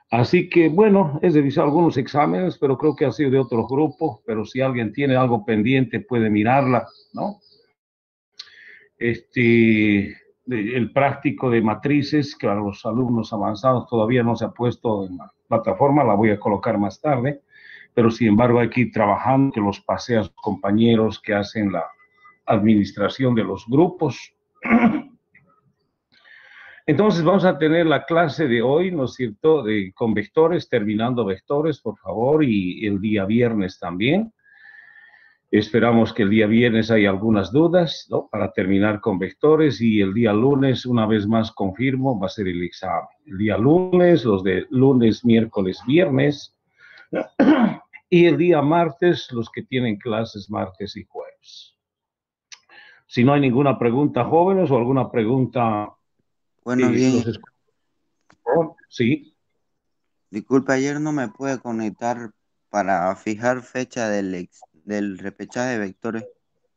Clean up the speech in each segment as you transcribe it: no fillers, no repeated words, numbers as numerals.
Así que, bueno, he revisado algunos exámenes, pero creo que ha sido de otro grupo, pero si alguien tiene algo pendiente puede mirarla, ¿no? El práctico de matrices, que a los alumnos avanzados todavía no se ha puesto en la plataforma, la voy a colocar más tarde, pero sin embargo hay que ir trabajando, que los pasé a sus compañeros que hacen la administración de los grupos. Entonces vamos a tener la clase de hoy, ¿no es cierto?, con vectores, terminando vectores, por favor, y el día viernes también. Esperamos que el día viernes haya algunas dudas, ¿no?, para terminar con vectores, y el día lunes, una vez más confirmo, va a ser el examen. El día lunes, los de lunes, miércoles, viernes, y el día martes, los que tienen clases martes y jueves. Si no hay ninguna pregunta, jóvenes, o alguna pregunta, Bueno, bien, los escucho. Sí. disculpa, ayer no me pude conectar para fijar fecha del repechaje de vectores.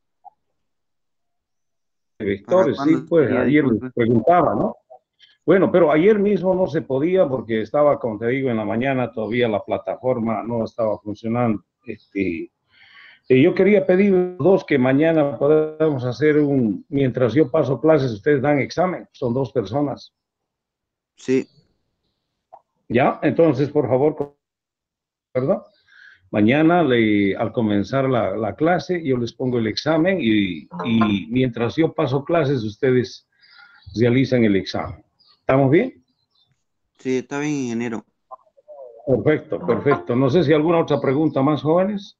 ¿Para Vectores, sí, cuándo pues sería? ayer les Disculpe. preguntaba, ¿no? Bueno, pero ayer mismo no se podía porque estaba, como te digo, en la mañana todavía la plataforma no estaba funcionando. Yo quería pedir dos que mañana podamos hacer mientras yo paso clases, ustedes dan examen, son dos personas. Sí, ¿Ya? Entonces, por favor, ¿verdad? Mañana, al comenzar la clase, yo les pongo el examen y mientras yo paso clases, ustedes realizan el examen. ¿Estamos bien? sí, está bien, ingeniero. Perfecto, perfecto. No sé si alguna otra pregunta más, jóvenes.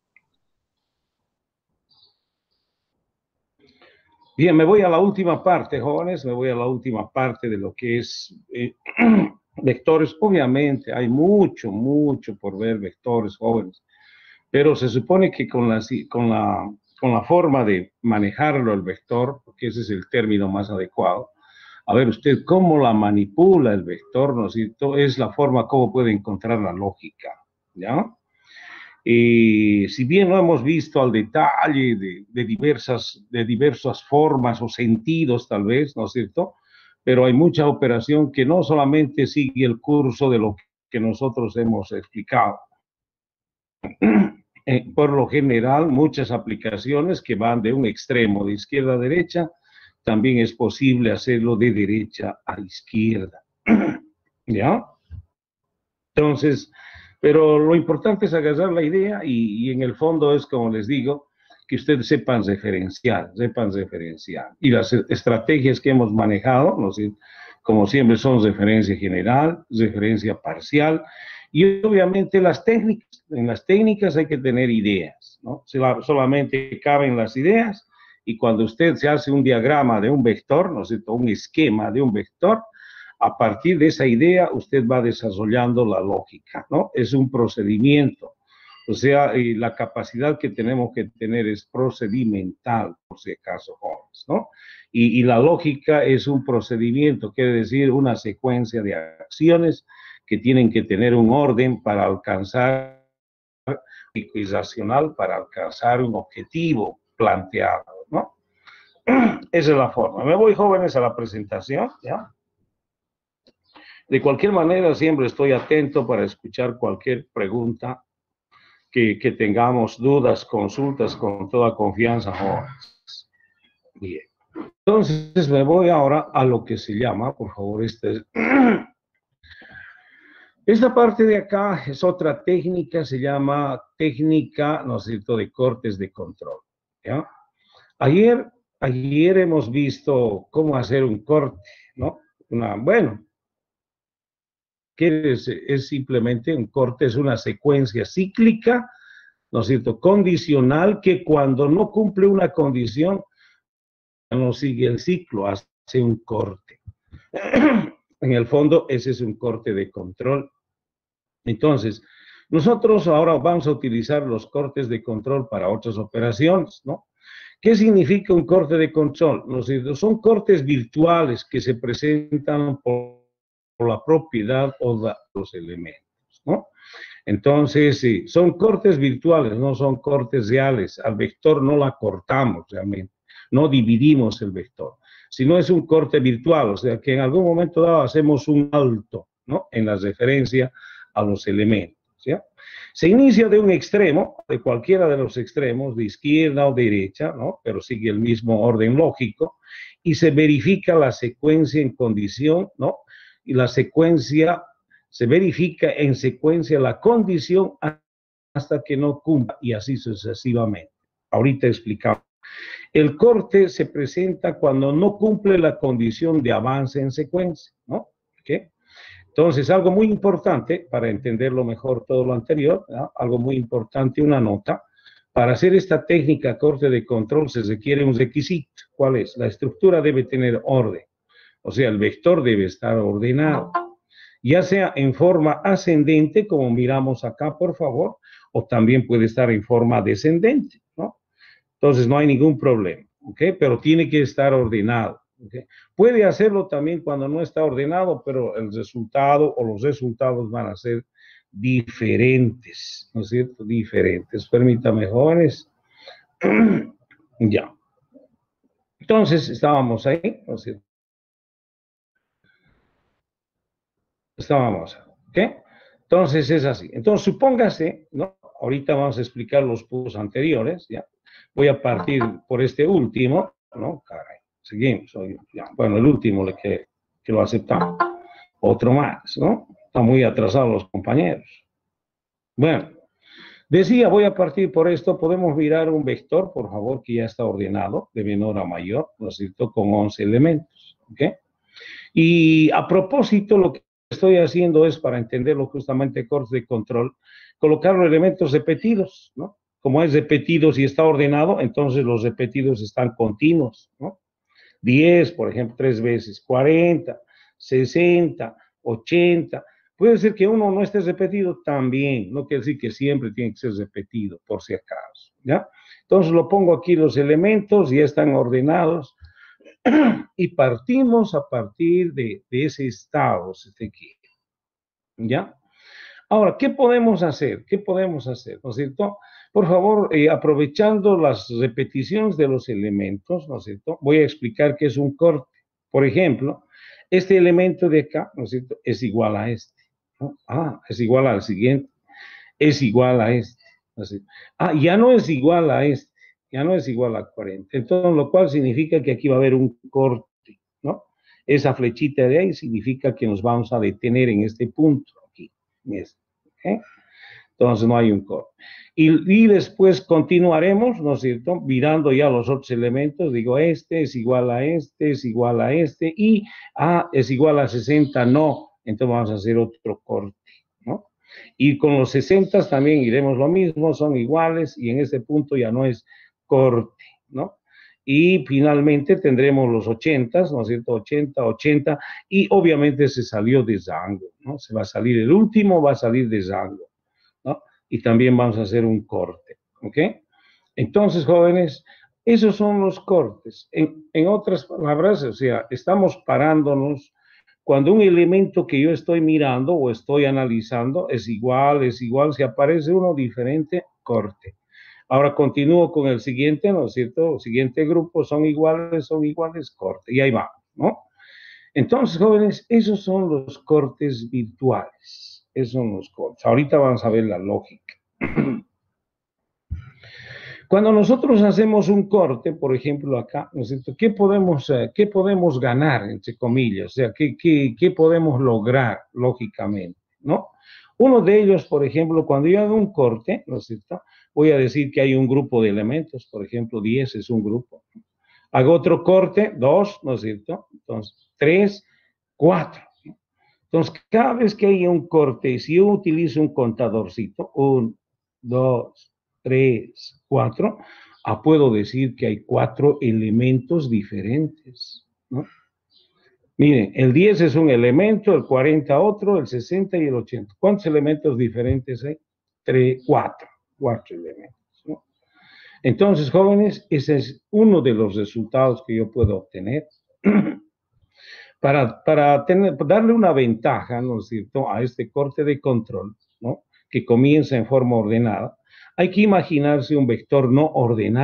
Bien, me voy a la última parte, jóvenes, me voy a la última parte de lo que es vectores. Obviamente hay mucho, mucho por ver vectores, jóvenes, pero se supone que con la forma de manejarlo el vector, porque ese es el término más adecuado, a ver usted cómo la manipula el vector, ¿no es cierto? Es la forma como puede encontrar la lógica, ¿ya? Y si bien no hemos visto al detalle de diversas formas o sentidos, tal vez, ¿no es cierto? Pero hay mucha operación que no solamente sigue el curso de lo que nosotros hemos explicado. Por lo general, muchas aplicaciones que van de un extremo de izquierda a derecha, también es posible hacerlo de derecha a izquierda. ¿Ya? Entonces, pero lo importante es agarrar la idea y en el fondo es, como les digo, que ustedes sepan referenciar, sepan referenciar. Y las estrategias que hemos manejado, ¿no? Como siempre, son referencia general, referencia parcial, y obviamente las técnicas. En las técnicas hay que tener ideas, ¿no? Solamente caben las ideas, y cuando usted se hace un diagrama de un vector, ¿no es cierto?, un esquema de un vector, a partir de esa idea usted va desarrollando la lógica, ¿no? Es un procedimiento. O sea, la capacidad que tenemos que tener es procedimental, por si acaso, jóvenes, ¿no? Y la lógica es un procedimiento, quiere decir una secuencia de acciones que tienen que tener un orden para alcanzar, y racional para alcanzar un objetivo planteado, ¿no? Esa es la forma. Me voy, jóvenes, a la presentación, ¿ya? De cualquier manera, siempre estoy atento para escuchar cualquier pregunta que tengamos, dudas, consultas, con toda confianza, jóvenes. Bien. Entonces, me voy ahora a lo que se llama, por favor, esta parte de acá es otra técnica, se llama técnica, ¿no es cierto?, de cortes de control, ¿ya? Ayer, ayer hemos visto cómo hacer un corte, ¿no? Bueno, que es simplemente un corte, es una secuencia cíclica, ¿no es cierto?, condicional, que cuando no cumple una condición, no sigue el ciclo, hace un corte. En el fondo, ese es un corte de control. Entonces, nosotros ahora vamos a utilizar los cortes de control para otras operaciones, ¿no? ¿Qué significa un corte de control? Son cortes virtuales que se presentan por la propiedad o los elementos, ¿no? Entonces, sí, son cortes virtuales, no son cortes reales. Al vector no la cortamos realmente, no dividimos el vector, sino es un corte virtual, o sea que en algún momento dado hacemos un alto, ¿no?, en la referencia a los elementos, ¿ya? Se inicia de un extremo, de cualquiera de los extremos, de izquierda o derecha, ¿no? Pero sigue el mismo orden lógico, y se verifica la secuencia en condición, ¿no? Y la secuencia, se verifica en secuencia la condición hasta que no cumpla, y así sucesivamente. Ahorita explicamos. El corte se presenta cuando no cumple la condición de avance en secuencia, ¿no? ¿Okay? Entonces, algo muy importante, para entenderlo mejor todo lo anterior, ¿no? Algo muy importante, una nota. Para hacer esta técnica corte de control se requiere un requisito. ¿Cuál es? La estructura debe tener orden. O sea, el vector debe estar ordenado. Ya sea en forma ascendente, como miramos acá, por favor, o también puede estar en forma descendente, ¿no? Entonces, no hay ningún problema, ¿ok? Pero tiene que estar ordenado. ¿Okay? Puede hacerlo también cuando no está ordenado, pero el resultado o los resultados van a ser diferentes, ¿no es cierto? Diferentes. Permítame, jóvenes. Ya. Entonces, estábamos ahí, ¿no es cierto? Estábamos, ¿ok? Entonces, es así. Entonces, supóngase, ¿no? Ahorita vamos a explicar los puntos anteriores, ¿ya? Voy a partir por este último, ¿no? Caray. Seguimos. Bueno, el último que lo aceptamos. Otro más, ¿no? Están muy atrasados los compañeros. Bueno, decía, voy a partir por esto. Podemos mirar un vector, por favor, que ya está ordenado, de menor a mayor, ¿no es cierto? Con 11 elementos, ¿ok? Y a propósito, lo que estoy haciendo es, para entenderlo justamente, corte de control, colocar los elementos repetidos, ¿no? Como es repetido, si está ordenado, entonces los repetidos están continuos, ¿no? 10, por ejemplo, 3 veces, 40, 60, 80. Puede ser que uno no esté repetido también, no quiere decir que siempre tiene que ser repetido, por si acaso, ¿ya? Entonces lo pongo aquí, los elementos ya están ordenados y partimos a partir de ese estado, ¿ya? Ahora, ¿qué podemos hacer? ¿Qué podemos hacer? ¿No es cierto? Por favor, aprovechando las repeticiones de los elementos, ¿no es cierto? Voy a explicar qué es un corte. Por ejemplo, este elemento de acá, ¿no es cierto? Es igual a este, ¿no? Ah, es igual al siguiente, es igual a este, ¿no es cierto? Ah, ya no es igual a este, ya no es igual a 40. Entonces, lo cual significa que aquí va a haber un corte, ¿no? Esa flechita de ahí significa que nos vamos a detener en este punto, aquí, ¿eh? Entonces no hay un corte. Y después continuaremos, ¿no es cierto? Mirando ya los otros elementos, digo, este es igual a este, es igual a este, y es igual a 60, no. Entonces vamos a hacer otro corte, ¿no? Y con los 60 también iremos lo mismo, son iguales, y en este punto ya no es corte, ¿no? Y finalmente tendremos los 80, ¿no es cierto? 80, 80, y obviamente se salió de Django, ¿no? Se va a salir el último, va a salir de Django, ¿no? Y también vamos a hacer un corte, ¿ok? Entonces, jóvenes, esos son los cortes. En otras palabras, o sea, estamos parándonos cuando un elemento que yo estoy mirando o estoy analizando es igual, si aparece uno diferente, corte. Ahora continúo con el siguiente, ¿no es cierto? El siguiente grupo son iguales, corte. Y ahí va, ¿no? Entonces, jóvenes, esos son los cortes virtuales. Esos son los cortes. Ahorita vamos a ver la lógica. Cuando nosotros hacemos un corte, por ejemplo acá, ¿no es cierto? ¿Qué podemos ganar, entre comillas? O sea, ¿qué podemos lograr, lógicamente, ¿no? Uno de ellos, por ejemplo, cuando yo hago un corte, ¿no es cierto? Voy a decir que hay un grupo de elementos, por ejemplo, 10 es un grupo. Hago otro corte, 2, ¿no es cierto? Entonces, 3, 4. Entonces, cada vez que hay un corte, si yo utilizo un contadorcito, 1, 2, 3, 4, puedo decir que hay 4 elementos diferentes, ¿no? Miren, el 10 es un elemento, el 40 otro, el 60 y el 80. ¿Cuántos elementos diferentes hay? 3, 4 elementos, ¿no? Entonces, jóvenes, ese es uno de los resultados que yo puedo obtener. Para darle una ventaja, ¿no es cierto?, a este corte de control, ¿no?, que comienza en forma ordenada, hay que imaginarse un vector no ordenado,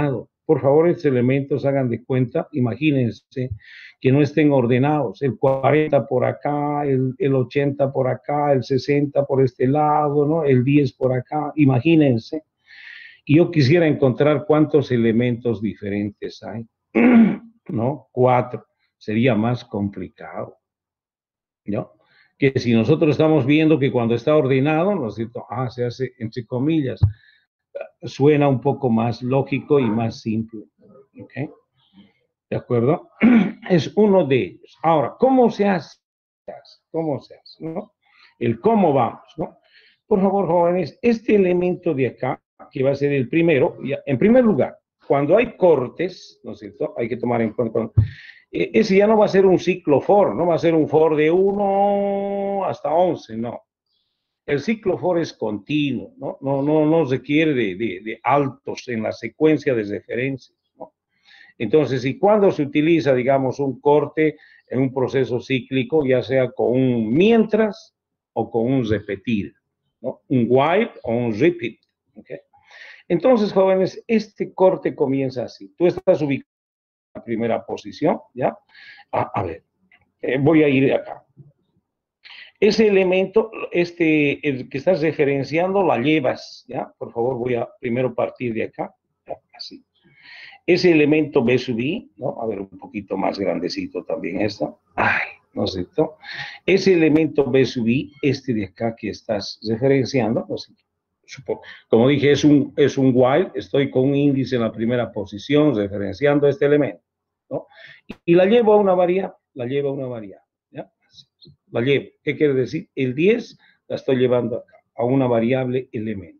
Por favor, estos elementos hagan de cuenta, imagínense que no estén ordenados, el 40 por acá, el 80 por acá, el 60 por este lado, ¿no? El 10 por acá, imagínense. Y yo quisiera encontrar cuántos elementos diferentes hay, ¿no? 4, sería más complicado, ¿no? Que si nosotros estamos viendo que cuando está ordenado, ¿no es cierto? Se hace entre comillas, suena un poco más lógico y más simple, ¿ok? ¿De acuerdo? Es uno de ellos. Ahora, ¿cómo se hace? ¿Cómo se hace? ¿No? El cómo vamos, ¿no? Por favor, jóvenes, este elemento de acá, que va a ser el primero, en primer lugar, cuando hay cortes, ¿no es cierto? Hay que tomar en cuenta, ese ya no va a ser un ciclo for, no va a ser un for de 1 hasta 11, no. El ciclo for es continuo, ¿no? No requiere de altos en la secuencia de referencias, ¿no? Entonces, ¿y cuando se utiliza, digamos, un corte en un proceso cíclico, ya sea con un mientras o con un repetir, ¿no? Un while o un repeat, ¿ok? Entonces, jóvenes, este corte comienza así. Tú estás ubicado en la primera posición, ¿ya? A ver, voy a ir de acá. Ese elemento, el que estás referenciando, la llevas, ¿ya? Por favor, voy a primero partir de acá, ¿ya? Así. Ese elemento B sub I, ¿no? A ver, un poquito más grandecito también esto. Ay, ¿no es cierto? Ese elemento B sub I, este de acá que estás referenciando, ¿no es cierto? Como dije, es un while, estoy con un índice en la primera posición referenciando este elemento, ¿no? Y la llevo a una variable, ¿ya? La llevo. ¿Qué quiere decir? El 10 la estoy llevando acá, a una variable elemento.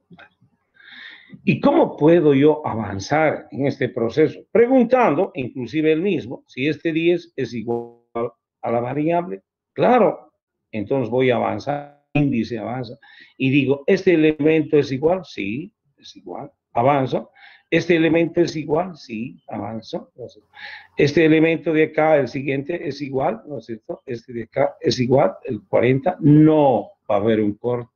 ¿Y cómo puedo yo avanzar en este proceso? Preguntando, inclusive el mismo, si este 10 es igual a la variable. Claro, entonces voy a avanzar, índice avanza, y digo, ¿este elemento es igual? Sí, es igual. Avanzo. ¿Este elemento es igual? Sí, avanzo. Este elemento de acá, el siguiente, es igual, ¿no es cierto? Este de acá es igual, el 40, no va a haber un corte.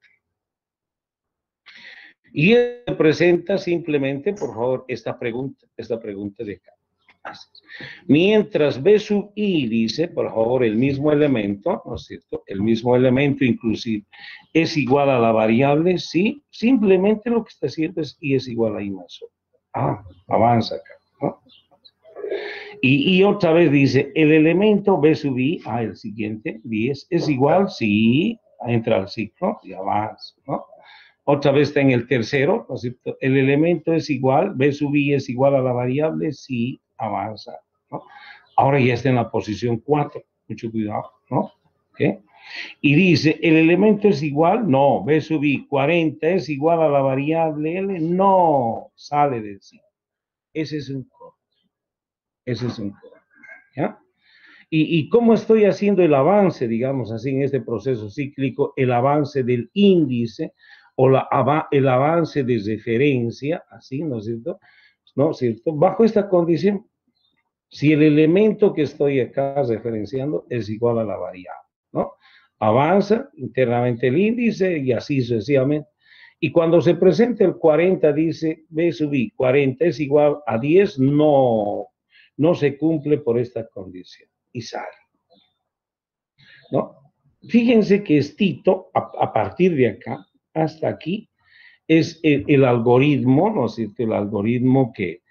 Y presenta simplemente, por favor, esta pregunta de acá. Mientras B sub I dice, por favor, el mismo elemento, ¿no es cierto? El mismo elemento inclusive es igual a la variable, sí, simplemente lo que está haciendo es I es igual a I más O. Avanza acá, ¿no? Y otra vez dice, el elemento B sub I, el siguiente, 10, es igual, sí, entra al ciclo y avanza, ¿no? Otra vez está en el tercero, ¿no es cierto? El elemento es igual, B sub I es igual a la variable, sí, avanza, ¿no? Ahora ya está en la posición 4, mucho cuidado, ¿no? ¿Okay? Y dice, ¿el elemento es igual? No, B sub I, 40 es igual a la variable L, no, sale del ciclo. Ese es un corte, ¿ya? ¿Y cómo estoy haciendo el avance, digamos así, en este proceso cíclico, el avance del índice o el avance de referencia, así, ¿no es cierto? ¿No es cierto? Bajo esta condición, si el elemento que estoy acá referenciando es igual a la variable, ¿no? Avanza internamente el índice y así sucesivamente. Y cuando se presenta el 40, dice B sub I, 40 es igual a 10, no se cumple por esta condición. Y sale, ¿no? Fíjense que estito, a partir de acá hasta aquí, es el algoritmo, ¿no es cierto? El algoritmo que,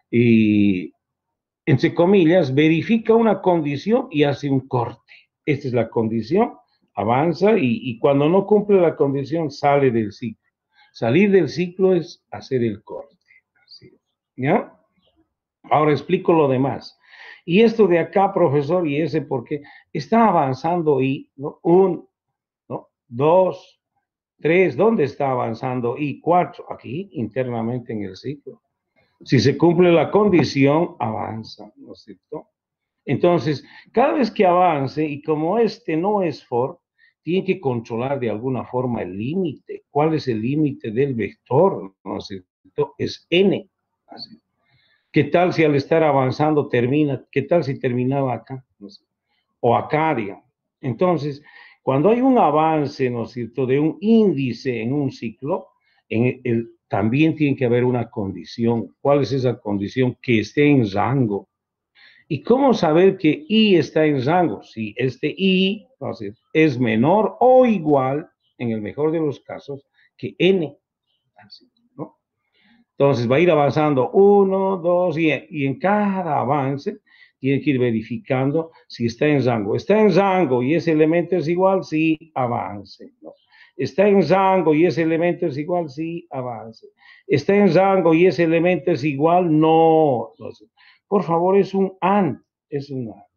entre comillas, verifica una condición y hace un corte. Esta es la condición, avanza y cuando no cumple la condición sale del ciclo. Salir del ciclo es hacer el corte. ¿Ya? Ahora explico lo demás. Y esto de acá, profesor, y ese porque está avanzando y, ¿no? 1, ¿no? 2, 3, ¿dónde está avanzando? Y 4, aquí internamente en el ciclo. Si se cumple la condición, avanza, ¿no es cierto? Entonces, cada vez que avance, y como este no es for, tiene que controlar de alguna forma el límite. ¿Cuál es el límite del vector? ¿No es cierto? Es n. Así. ¿Qué tal si al estar avanzando termina? ¿Qué tal si terminaba acá? No sé, o acá, digamos. Entonces, cuando hay un avance, ¿no es cierto?, de un índice en un ciclo, también tiene que haber una condición. ¿Cuál es esa condición? Que esté en rango. ¿Y cómo saber que I está en rango? Si este I es menor o igual, en el mejor de los casos, que N. Así, ¿no? Entonces va a ir avanzando 1, 2 y en cada avance tiene que ir verificando si está en rango. Está en rango y ese elemento es igual, sí, avance, ¿no? Está en rango y ese elemento es igual, sí, avance. Está en rango y ese elemento es igual, no. Entonces, por favor, es un AND, es un AND.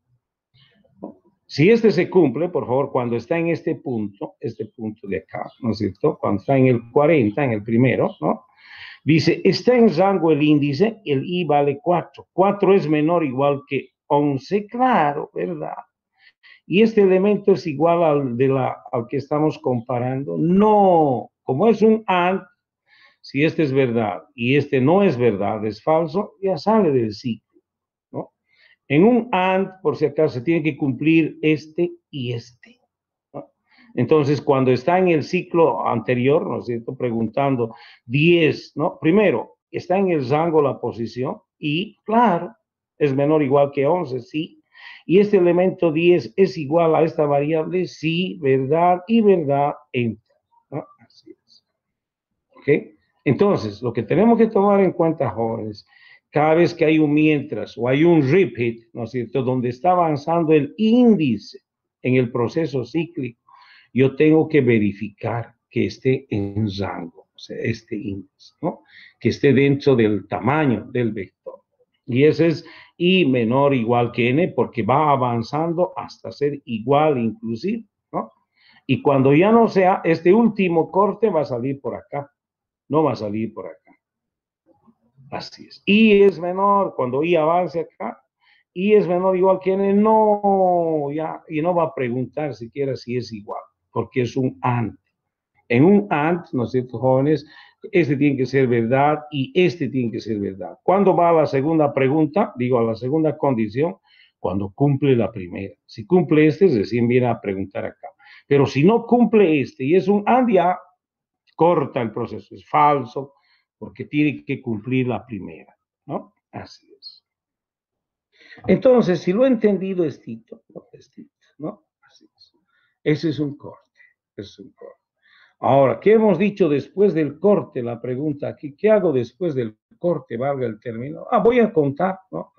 Si este se cumple, por favor, cuando está en este punto de acá, ¿no es cierto? Cuando está en el 40, en el primero, ¿no? Dice, está en rango el índice, el I vale 4. 4 es menor o igual que 11, claro, ¿verdad? ¿Y este elemento es igual al que estamos comparando? No, como es un AND, si este es verdad y este no es verdad, es falso, ya sale del ciclo, ¿no? En un AND, por si acaso, se tiene que cumplir este y este, ¿no? Entonces, cuando está en el ciclo anterior, ¿no es cierto?, preguntando 10, ¿no? Primero, está en el rango la posición y, claro, es menor o igual que 11, sí. Y este elemento 10 es igual a esta variable, sí, verdad y verdad, entra, ¿no? Así es. ¿Ok? Entonces, lo que tenemos que tomar en cuenta, jóvenes, cada vez que hay un mientras o hay un repeat, ¿no es cierto?, donde está avanzando el índice en el proceso cíclico, yo tengo que verificar que esté en rango, o sea, este índice, ¿no? Que esté dentro del tamaño del vector. Y ese es I menor o igual que N, porque va avanzando hasta ser igual inclusive, ¿no? Y cuando ya no sea, este último corte va a salir por acá, no va a salir por acá. Así es. I es menor, cuando I avance acá, I es menor o igual que N, no, ya, y no va a preguntar siquiera si es igual, porque es un AND. En un AND, ¿no es cierto, jóvenes? Este tiene que ser verdad y este tiene que ser verdad. ¿Cuándo va a la segunda pregunta? Digo, a la segunda condición, cuando cumple la primera. Si cumple este, recién viene a preguntar acá. Pero si no cumple este y es un AND, ya corta el proceso, es falso, porque tiene que cumplir la primera, ¿no? Así es. Entonces, si lo he entendido, es Tito, ¿no? Es Tito, ¿no? Así es. Ese es un corte, es un corte. Ahora, ¿qué hemos dicho después del corte? La pregunta aquí, ¿qué hago después del corte? Valga el término. Voy a contar, ¿no?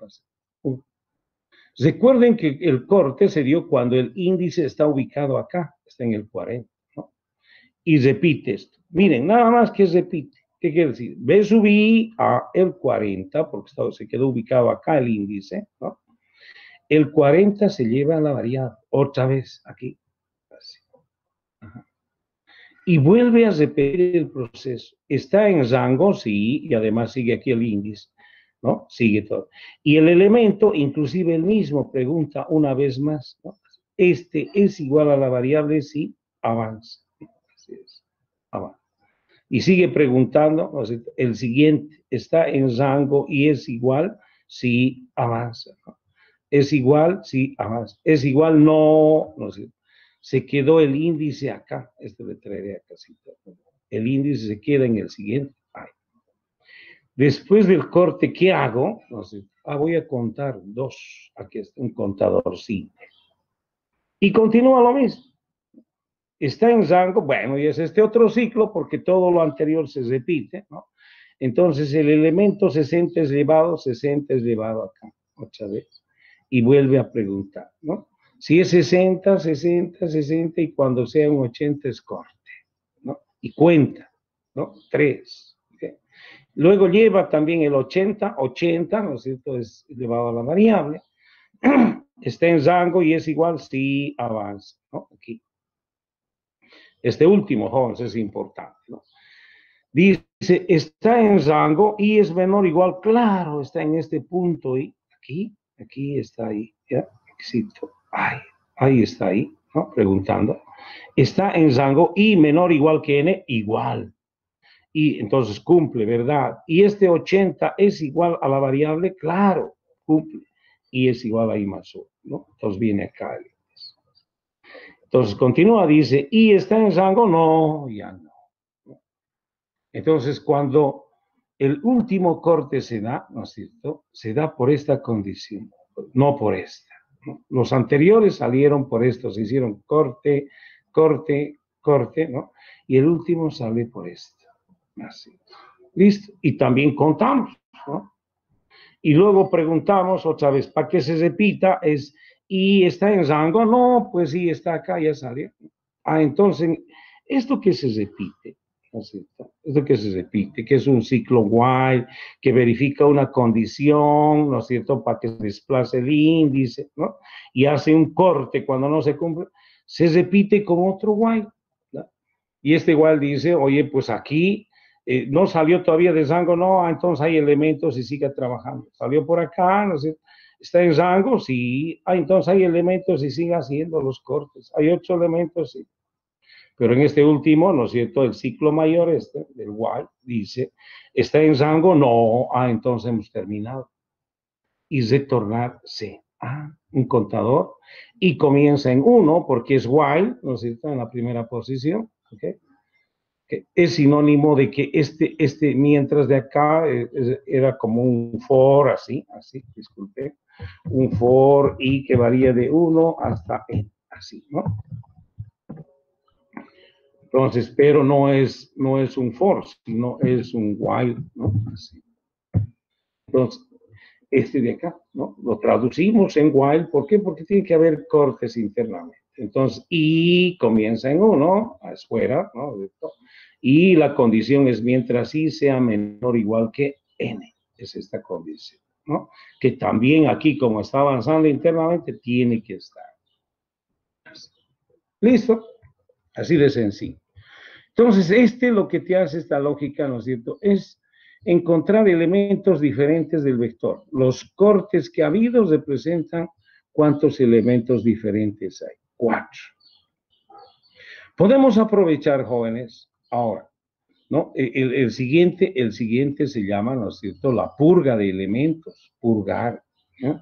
Recuerden que el corte se dio cuando el índice está ubicado acá, está en el 40, ¿no? Y repite esto. Miren, nada más que repite. ¿Qué quiere decir? B subí a el 40, porque se quedó ubicado acá el índice, ¿no? El 40 se lleva a la variable, otra vez aquí. Así. Ajá. Y vuelve a repetir el proceso. Está en rango, sí, y además sigue aquí el índice, ¿no? Sigue todo. Y el elemento, inclusive el mismo, pregunta una vez más, ¿no? Este es igual a la variable, sí, avanza. Así es, avanza. Y sigue preguntando, ¿no? El siguiente, ¿está en rango y es igual? Sí, avanza, ¿no? ¿Es igual? Sí, avanza. ¿Es igual? No, no sé. Se quedó el índice acá. Esto le traeré acá. El índice se queda en el siguiente. Ay. Después del corte, ¿qué hago? No sé. Voy a contar 2. Aquí está un contador simple. Y continúa lo mismo. Está en rango, bueno, y es este otro ciclo porque todo lo anterior se repite, ¿no? Entonces el elemento 60 es llevado acá, otra vez, y vuelve a preguntar, ¿no? Si es 60, 60, 60, y cuando sea un 80 es corte, ¿no? Y cuenta, ¿no? 3. ¿Okay? Luego lleva también el 80, 80, ¿no es cierto? Es llevado a la variable. Está en rango y es igual, sí, avanza, ¿no? Aquí. Este último, jóvenes, es importante, ¿no? Dice, está en rango y es menor o igual, claro, está en este punto y aquí está ahí, ¿ya? Éxito. Ahí está ahí, ¿no? Preguntando. Está en rango y menor o igual que n, igual. Y entonces cumple, ¿verdad? Y este 80 es igual a la variable, claro, cumple. Y es igual a I más 1, ¿no? Entonces viene acá. Entonces continúa, dice, ¿y está en rango? No, ya no. Entonces, cuando el último corte se da, ¿no es cierto? Se da por esta condición, no por esta, ¿no? Los anteriores salieron por esto, se hicieron corte, corte, corte, ¿no? Y el último sale por esto, así. ¿Listo? Y también contamos, ¿no? Y luego preguntamos otra vez, ¿para qué se repita? ¿Y está en rango? No, pues sí, está acá, ya salió. Ah, entonces, esto que se repite, ¿no es cierto? Esto que se repite, que es un ciclo while, que verifica una condición, ¿no es cierto?, para que se desplace el índice, ¿no? Y hace un corte cuando no se cumple, se repite con otro while, ¿no? Y este while dice, oye, pues aquí no salió todavía de rango, no, entonces hay elementos y sigue trabajando. Salió por acá, ¿no es cierto? Está en rango, sí, entonces hay elementos y sigue haciendo los cortes. Hay 8 elementos, sí. Pero en este último, ¿no es cierto? El ciclo mayor del while, dice, ¿está en rango? No, entonces hemos terminado. Y retornarse a un contador y comienza en 1 porque es while, ¿no es cierto? En la primera posición, ¿ok? Que es sinónimo de que mientras de acá era como un for, así, disculpe, un for y que varía de 1 hasta n, así, ¿no? Entonces, pero no es un for, sino es un while, ¿no? Así. Entonces, de acá, ¿no? Lo traducimos en while, ¿por qué? Porque tiene que haber cortes internamente. Entonces, y comienza en 1, afuera, ¿no? Y la condición es mientras i sea menor o igual que n, es esta condición, ¿no? Que también aquí, como está avanzando internamente, tiene que estar. ¿Listo? Así de sencillo. Entonces, lo que te hace esta lógica, ¿no es cierto?, es encontrar elementos diferentes del vector. Los cortes que ha habido representan cuántos elementos diferentes hay. 4. Podemos aprovechar, jóvenes, ahora, ¿no? El siguiente se llama, ¿no es cierto?, la purga de elementos, purgar, ¿no?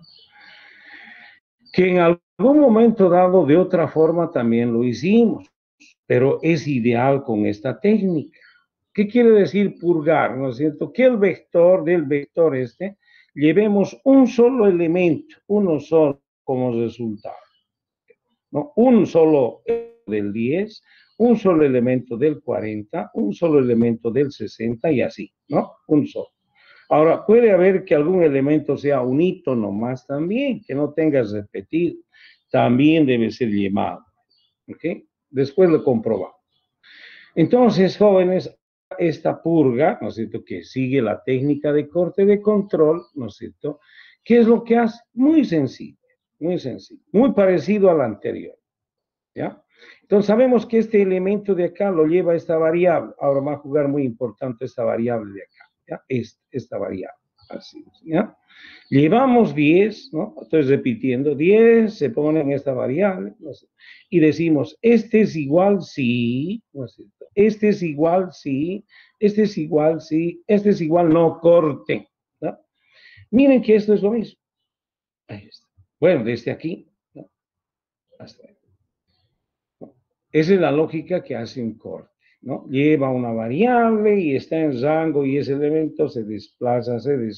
Que en algún momento dado, de otra forma, también lo hicimos, pero es ideal con esta técnica. ¿Qué quiere decir purgar? ¿No es cierto? Que el vector del vector llevemos un solo elemento, uno solo como resultado, ¿no? Un solo del 10, un solo elemento del 40, un solo elemento del 60 y así, ¿no? Un solo. Ahora, puede haber que algún elemento sea un hito nomás también, que no tengas repetido. También debe ser llamado, ¿ok? Después lo comprobamos. Entonces, jóvenes, esta purga, ¿no es cierto?, que sigue la técnica de corte de control, ¿no es cierto?, ¿qué es lo que hace? Muy sencillo, muy parecido al anterior, ¿ya? Entonces, sabemos que este elemento de acá lo lleva esta variable. Ahora va a jugar muy importante esta variable de acá, ¿ya? Esta variable, así, ¿ya? Llevamos 10, ¿no? Estoy repitiendo, 10 se pone en esta variable, ¿no? Y decimos, este es igual, sí, ¿no es cierto? Este es igual, sí, este es igual, sí, este es igual, no corte, ¿no? Miren que esto es lo mismo. Ahí está. Bueno, desde aquí, ¿no? Hasta ahí, ¿no? Esa es la lógica que hace un corte, ¿no? Lleva una variable y está en rango y ese elemento se desplaza,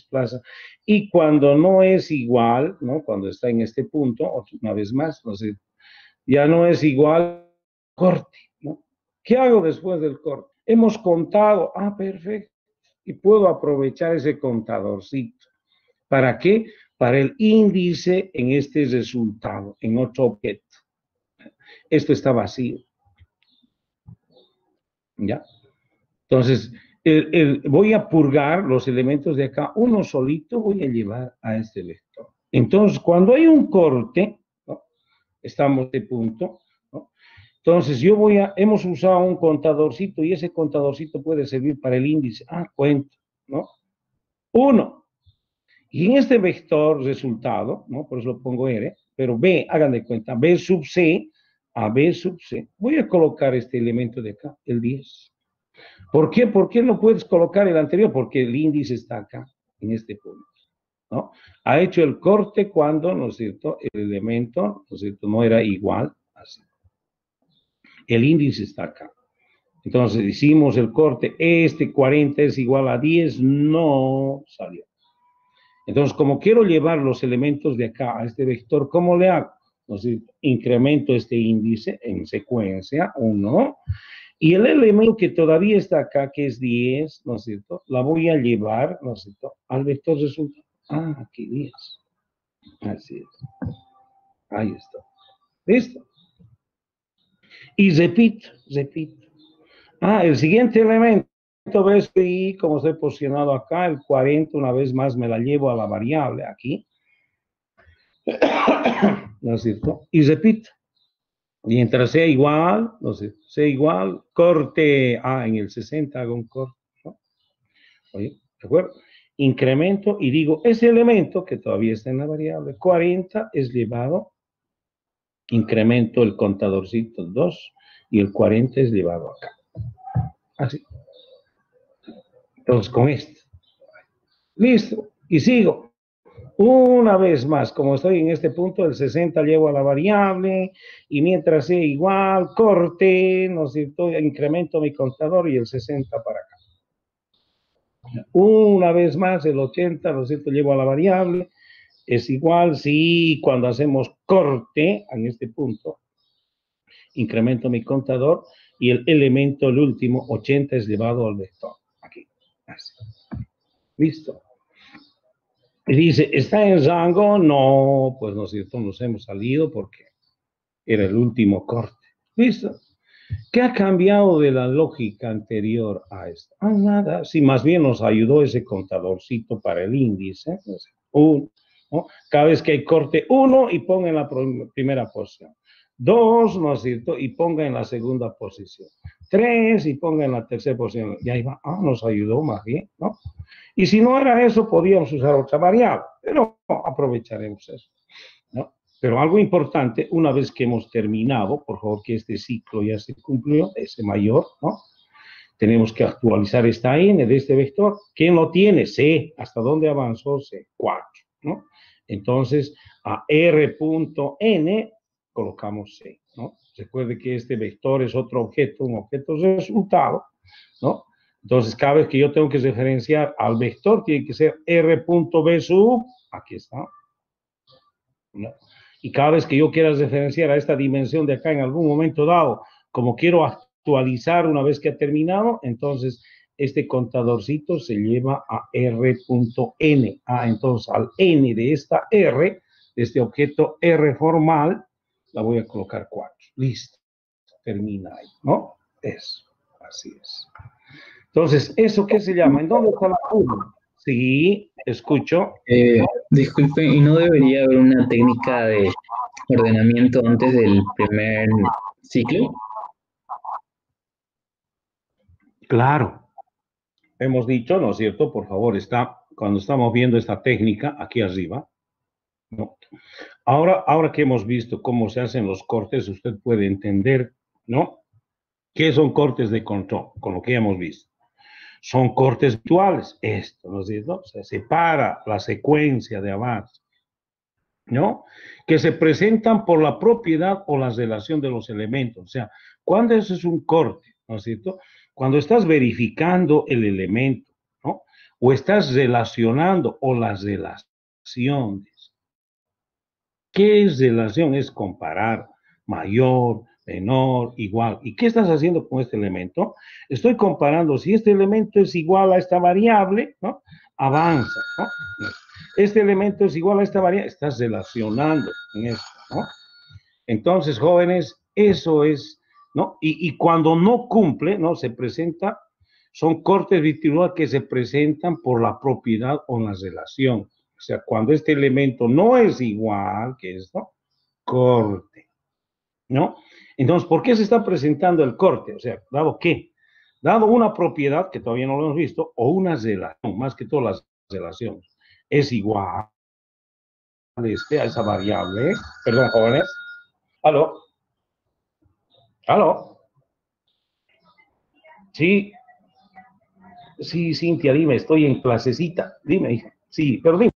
y cuando no es igual, ¿no? Cuando está en este punto, una vez más, no sé, ya no es igual, corte, ¿no? ¿Qué hago después del corte? Hemos contado, perfecto, y puedo aprovechar ese contadorcito. ¿Para qué? Para el índice en este resultado, en otro objeto. Esto está vacío, ¿ya? Entonces, voy a purgar los elementos de acá, uno solito voy a llevar a este vector. Entonces, cuando hay un corte, ¿no? Estamos de punto, ¿no? Entonces, hemos usado un contadorcito y ese contadorcito puede servir para el índice. Cuento, ¿no? 1. Y en este vector resultado, ¿no? Por eso lo pongo R, pero B, hagan de cuenta, B sub C a B sub C. Voy a colocar este elemento de acá, el 10. ¿Por qué? ¿Por qué no puedes colocar el anterior? Porque el índice está acá, en este punto, ¿no? Ha hecho el corte cuando, ¿no es cierto?, el elemento, ¿no es cierto?, no era igual, así. El índice está acá. Entonces hicimos el corte, este 40 es igual a 10, no salió. Entonces, como quiero llevar los elementos de acá a este vector, ¿cómo le hago? Entonces, incremento este índice en secuencia, 1, y el elemento que todavía está acá, que es 10, ¿no es cierto? La voy a llevar, ¿no es cierto?, al vector resultado. Ah, aquí 10. Así es. Ahí está. ¿Listo? Y repito. Ah, el siguiente elemento, ves, y como estoy posicionado acá, el 40, una vez más me la llevo a la variable aquí. ¿No es cierto? Y repito. Mientras sea igual, no sé, sea igual, corte, en el 60 hago un corte, ¿no? Oye, ¿de acuerdo? Incremento y digo, ese elemento que todavía está en la variable 40 es llevado, incremento el contadorcito 2 y el 40 es llevado acá. Así. Entonces, con esto. Listo. Y sigo. Una vez más, como estoy en este punto, el 60 llevo a la variable y mientras sea igual, corte, ¿no es cierto? Incremento mi contador y el 60 para acá. Una vez más, el 80, ¿no es cierto? Llevo a la variable, es igual si cuando hacemos corte en este punto, incremento mi contador y el elemento, el último, 80 es llevado al vector. Aquí. Así. Listo. Y dice, ¿está en rango? No, pues no es cierto, nos hemos salido porque era el último corte. ¿Listo? ¿Qué ha cambiado de la lógica anterior a esto? Nada, sí, más bien nos ayudó ese contadorcito para el índice. ¿No? Cada vez que hay corte, 1 y ponga en la primera posición. 2, ¿no es cierto? Y ponga en la segunda posición. 3 y ponga en la tercera posición. Y ahí va, nos ayudó más bien, ¿no? Y si no era eso, podíamos usar otra variable, pero aprovecharemos eso, ¿no? Pero algo importante, una vez que hemos terminado, por favor que este ciclo ya se cumplió, ese mayor, ¿no? Tenemos que actualizar esta n de este vector. ¿Quién lo tiene? C. ¿Hasta dónde avanzó? C. 4, ¿no? Entonces, a r.n colocamos C, ¿no? Recuerde que este vector es otro objeto, un objeto resultado, ¿no? Entonces, cada vez que yo tengo que referenciar al vector, tiene que ser r.b sub, aquí está, ¿no? Y cada vez que yo quiera referenciar a esta dimensión de acá en algún momento dado, como quiero actualizar una vez que ha terminado, entonces este contadorcito se lleva a r.n. Entonces al n de esta r, de este objeto r formal, la voy a colocar 4. Listo. Termina ahí, ¿no? Eso. Así es. Entonces, ¿eso qué se llama? ¿En dónde está la curva? Sí, escucho. Disculpe, ¿y no debería haber una técnica de ordenamiento antes del primer ciclo? Claro. Hemos dicho, ¿no es cierto? Por favor, cuando estamos viendo esta técnica, aquí arriba, ¿no? Ahora que hemos visto cómo se hacen los cortes, usted puede entender, ¿no? ¿Qué son cortes de control? Con lo que ya hemos visto. Son cortes virtuales, esto, ¿no es cierto? Se separa la secuencia de avance, ¿no? Que se presentan por la propiedad o la relación de los elementos. O sea, cuando eso es un corte, ¿no es cierto? Cuando estás verificando el elemento, ¿no? O estás relacionando o las relaciones. ¿Qué es relación? Es comparar mayor, menor, igual. ¿Y qué estás haciendo con este elemento? Estoy comparando si este elemento es igual a esta variable, ¿no? Avanza, ¿no? Este elemento es igual a esta variable, estás relacionando en esto, ¿no? Entonces, jóvenes, eso es, ¿no? Y cuando no cumple, ¿no? Se presenta, son cortes virtuales que se presentan por la propiedad o la relación. O sea, cuando este elemento no es igual que esto, corte, ¿no? Entonces, ¿por qué se está presentando el corte? O sea, ¿dado qué? Dado una propiedad, que todavía no lo hemos visto, o una relación, más que todas las relaciones, es igual a esa variable. Perdón, jóvenes. ¿Aló? ¿Aló? Sí, sí, Cintia, dime, estoy en clasecita. Dime, hija. Sí, pero dime.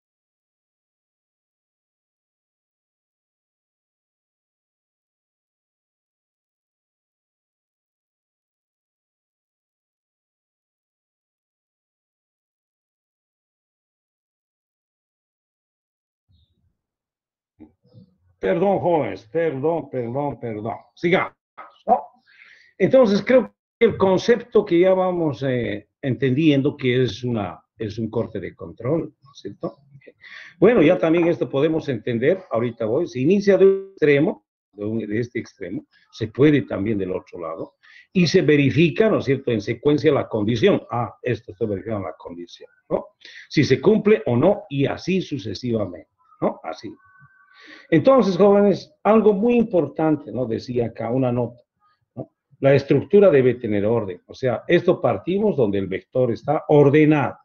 Perdón, jóvenes, perdón. Sigamos, ¿no? Entonces, creo que el concepto que ya vamos entendiendo que es un corte de control, ¿no es cierto? Bueno, ya también esto podemos entender, ahorita voy, se inicia de un extremo, de este extremo, se puede también del otro lado, y se verifica, ¿no es cierto?, en secuencia la condición. Esto está verificando la condición, ¿no? Si se cumple o no, y así sucesivamente, ¿no? Así. Entonces, jóvenes, algo muy importante, ¿no? Decía acá una nota, ¿no? La estructura debe tener orden, o sea, esto partimos donde el vector está ordenado.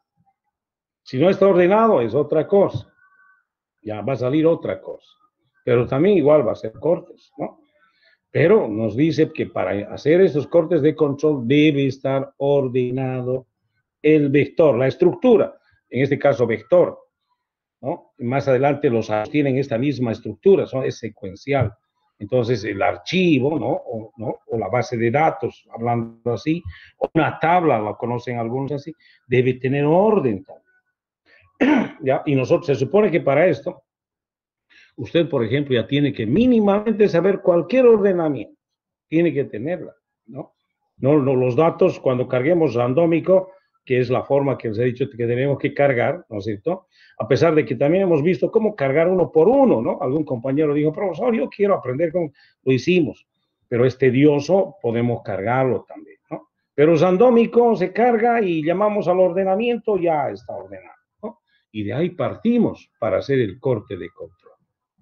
Si no está ordenado, es otra cosa. Ya va a salir otra cosa. Pero también igual va a ser cortes, ¿no? Pero nos dice que para hacer esos cortes de control debe estar ordenado el vector, la estructura, en este caso vector, ¿no? Más adelante los tienen esta misma estructura, es secuencial. Entonces el archivo, ¿no? O la base de datos, hablando así, o una tabla, lo conocen algunos así, debe tener orden también. ¿Ya? Y nosotros, se supone que para esto, usted, por ejemplo, ya tiene que mínimamente saber cualquier ordenamiento, tiene que tenerla, ¿no? No, los datos, cuando carguemos randómico, que es la forma que les he dicho que tenemos que cargar, ¿no es cierto? A pesar de que también hemos visto cómo cargar uno por uno, ¿no? Algún compañero dijo, profesor, yo quiero aprender cómo lo hicimos, pero es tedioso, podemos cargarlo también, ¿no? Pero randómico se carga y llamamos al ordenamiento, ya está ordenado, ¿no? Y de ahí partimos para hacer el corte de control.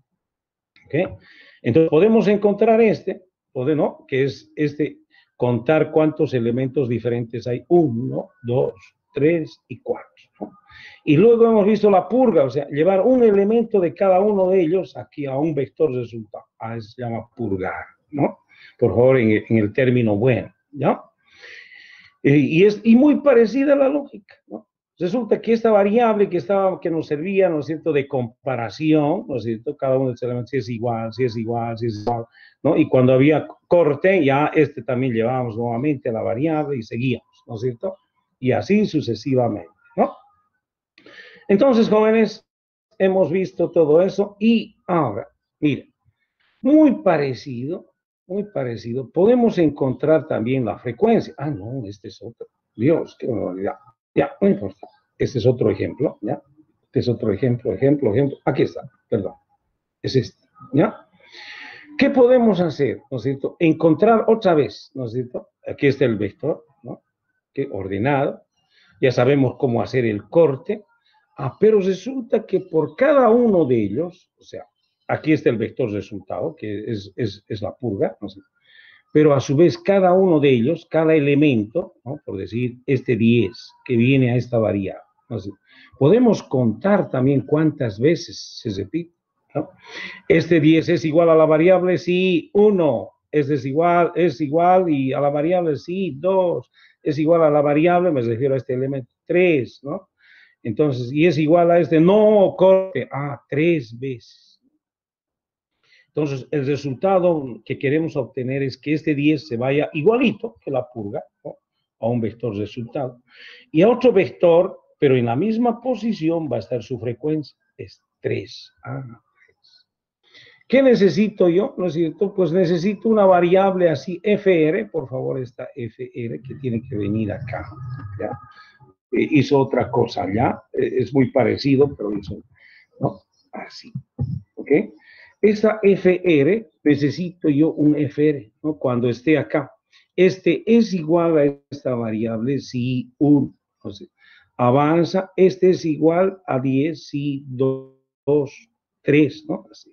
¿Ok? Entonces podemos encontrar ¿no? Que es contar cuántos elementos diferentes hay, 1, 2, 3 y 4, ¿no? Y luego hemos visto la purga, o sea, llevar un elemento de cada uno de ellos aquí a un vector resultado. Eso se llama purgar, ¿no? Por favor, en el término bueno, ¿no? Y muy parecida a la lógica, ¿no? Resulta que esta variable que nos servía, ¿no es cierto?, de comparación, ¿no es cierto?, cada uno de los elementos, si es igual, ¿no? Y cuando había corte, ya también llevábamos nuevamente a la variable y seguíamos, ¿no es cierto? Y así sucesivamente, ¿no? Entonces, jóvenes, hemos visto todo eso y ahora, miren, muy parecido, podemos encontrar también la frecuencia. No, este es otro. Dios, qué barbaridad. Ya, no importa. Este es otro ejemplo, ¿ya? Este es otro ejemplo. Aquí está, perdón. Es este, ¿ya? ¿Qué podemos hacer, no es cierto? Encontrar otra vez, ¿no es cierto? Aquí está el vector, ¿no? Que ordenado. Ya sabemos cómo hacer el corte. Pero resulta que por cada uno de ellos, o sea, aquí está el vector resultado, que es la purga, ¿no sé? Pero a su vez cada uno de ellos, cada elemento, ¿no? Por decir, 10 que viene a esta variable, ¿no? Podemos contar también cuántas veces se repite, ¿no? 10 es igual a la variable, sí, 1, es igual, y a la variable, sí, 2, es igual a la variable, me refiero a este elemento, 3, ¿no? Entonces, y es igual a no corte, 3 veces. Entonces, el resultado que queremos obtener es que 10 se vaya igualito que la purga, ¿no? A un vector resultado. Y a otro vector, pero en la misma posición va a estar su frecuencia, es 3. 3. ¿Qué necesito yo? ¿No es cierto? Pues necesito una variable así, FR, por favor, esta FR que tiene que venir acá, ¿ya? Hizo otra cosa ya, es muy parecido, pero hizo, ¿no? Así, ¿ok? Esta FR, necesito yo un FR, ¿no? Cuando esté acá. Es igual a esta variable si 1, o sea, avanza, es igual a 10 si 2, 3, ¿no? Así.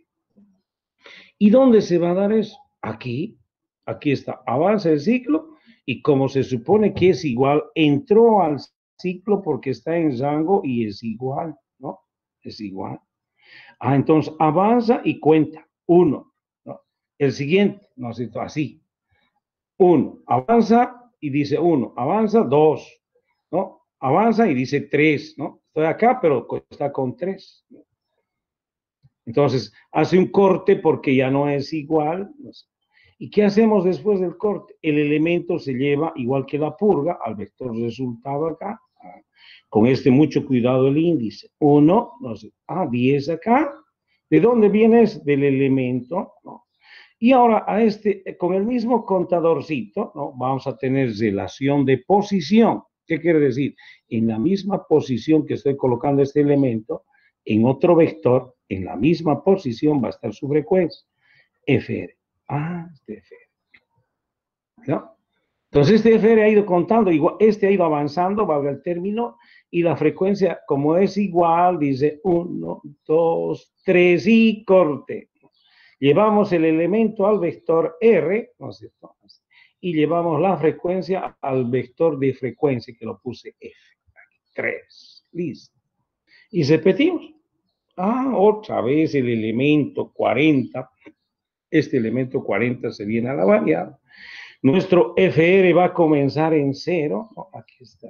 ¿Y dónde se va a dar eso? Aquí está, avanza el ciclo y como se supone que es igual, entró al ciclo porque está en rango y es igual, ¿no? Es igual. Entonces avanza y cuenta, 1, ¿no? El siguiente, no sé, así, 1, avanza y dice 1, avanza 2, ¿no? Avanza y dice 3, ¿no? Estoy acá, pero está con 3, ¿no? Entonces, hace un corte porque ya no es igual, no sé. ¿Y qué hacemos después del corte? El elemento se lleva, igual que la purga, al vector resultado acá, con mucho cuidado el índice. 1, no sé, 10 acá, ¿De dónde vienes? Del elemento, ¿no? Y ahora a con el mismo contadorcito, ¿no? Vamos a tener relación de posición. ¿Qué quiere decir? En la misma posición que estoy colocando este elemento, en otro vector, en la misma posición va a estar su frecuencia, Fr. Fr. ¿No? Entonces este Fr ha ido contando, igual, ha ido avanzando, valga el término, y la frecuencia, como es igual, dice 1, 2, 3 y corte. Llevamos el elemento al vector R, ¿no es cierto? Y llevamos la frecuencia al vector de frecuencia, que lo puse F. 3, listo. Y repetimos. Otra vez el elemento 40. Este elemento 40 se viene a la variable. Nuestro FR va a comenzar en 0. Aquí está.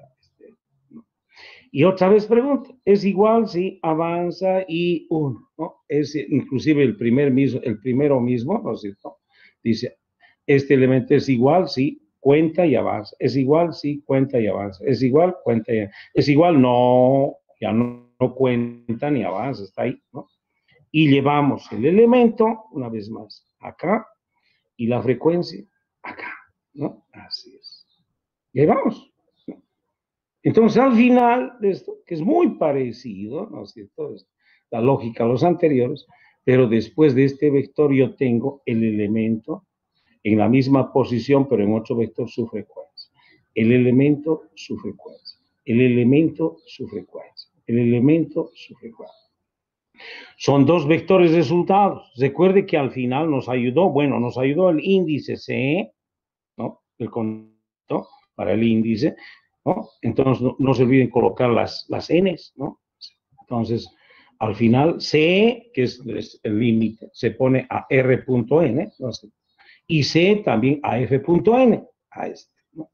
Y otra vez pregunta, ¿es igual si avanza y 1? ¿No? Es inclusive el primero mismo, ¿no es cierto? Dice, este elemento es igual si cuenta y avanza. Es igual si cuenta y avanza. Es igual, cuenta y avanza. Es igual, no, ya no cuenta ni avanza, está ahí, ¿no? Y llevamos el elemento, una vez más, acá, y la frecuencia acá, ¿no? Así es. Y ahí vamos. Entonces, al final de esto, que es muy parecido, ¿no es cierto? Es la lógica a los anteriores, pero después de este vector yo tengo el elemento en la misma posición, pero en otro vector su frecuencia. El elemento, su frecuencia. El elemento, su frecuencia. El elemento, su frecuencia. Son dos vectores resultados. Recuerde que al final nos ayudó el índice C, ¿no? El conjunto para el índice, ¿no? Entonces, no se olviden colocar las n's, ¿no? Entonces, al final, C, que es el límite, se pone a R.n, ¿no? Y C también a F.n, a este, ¿no?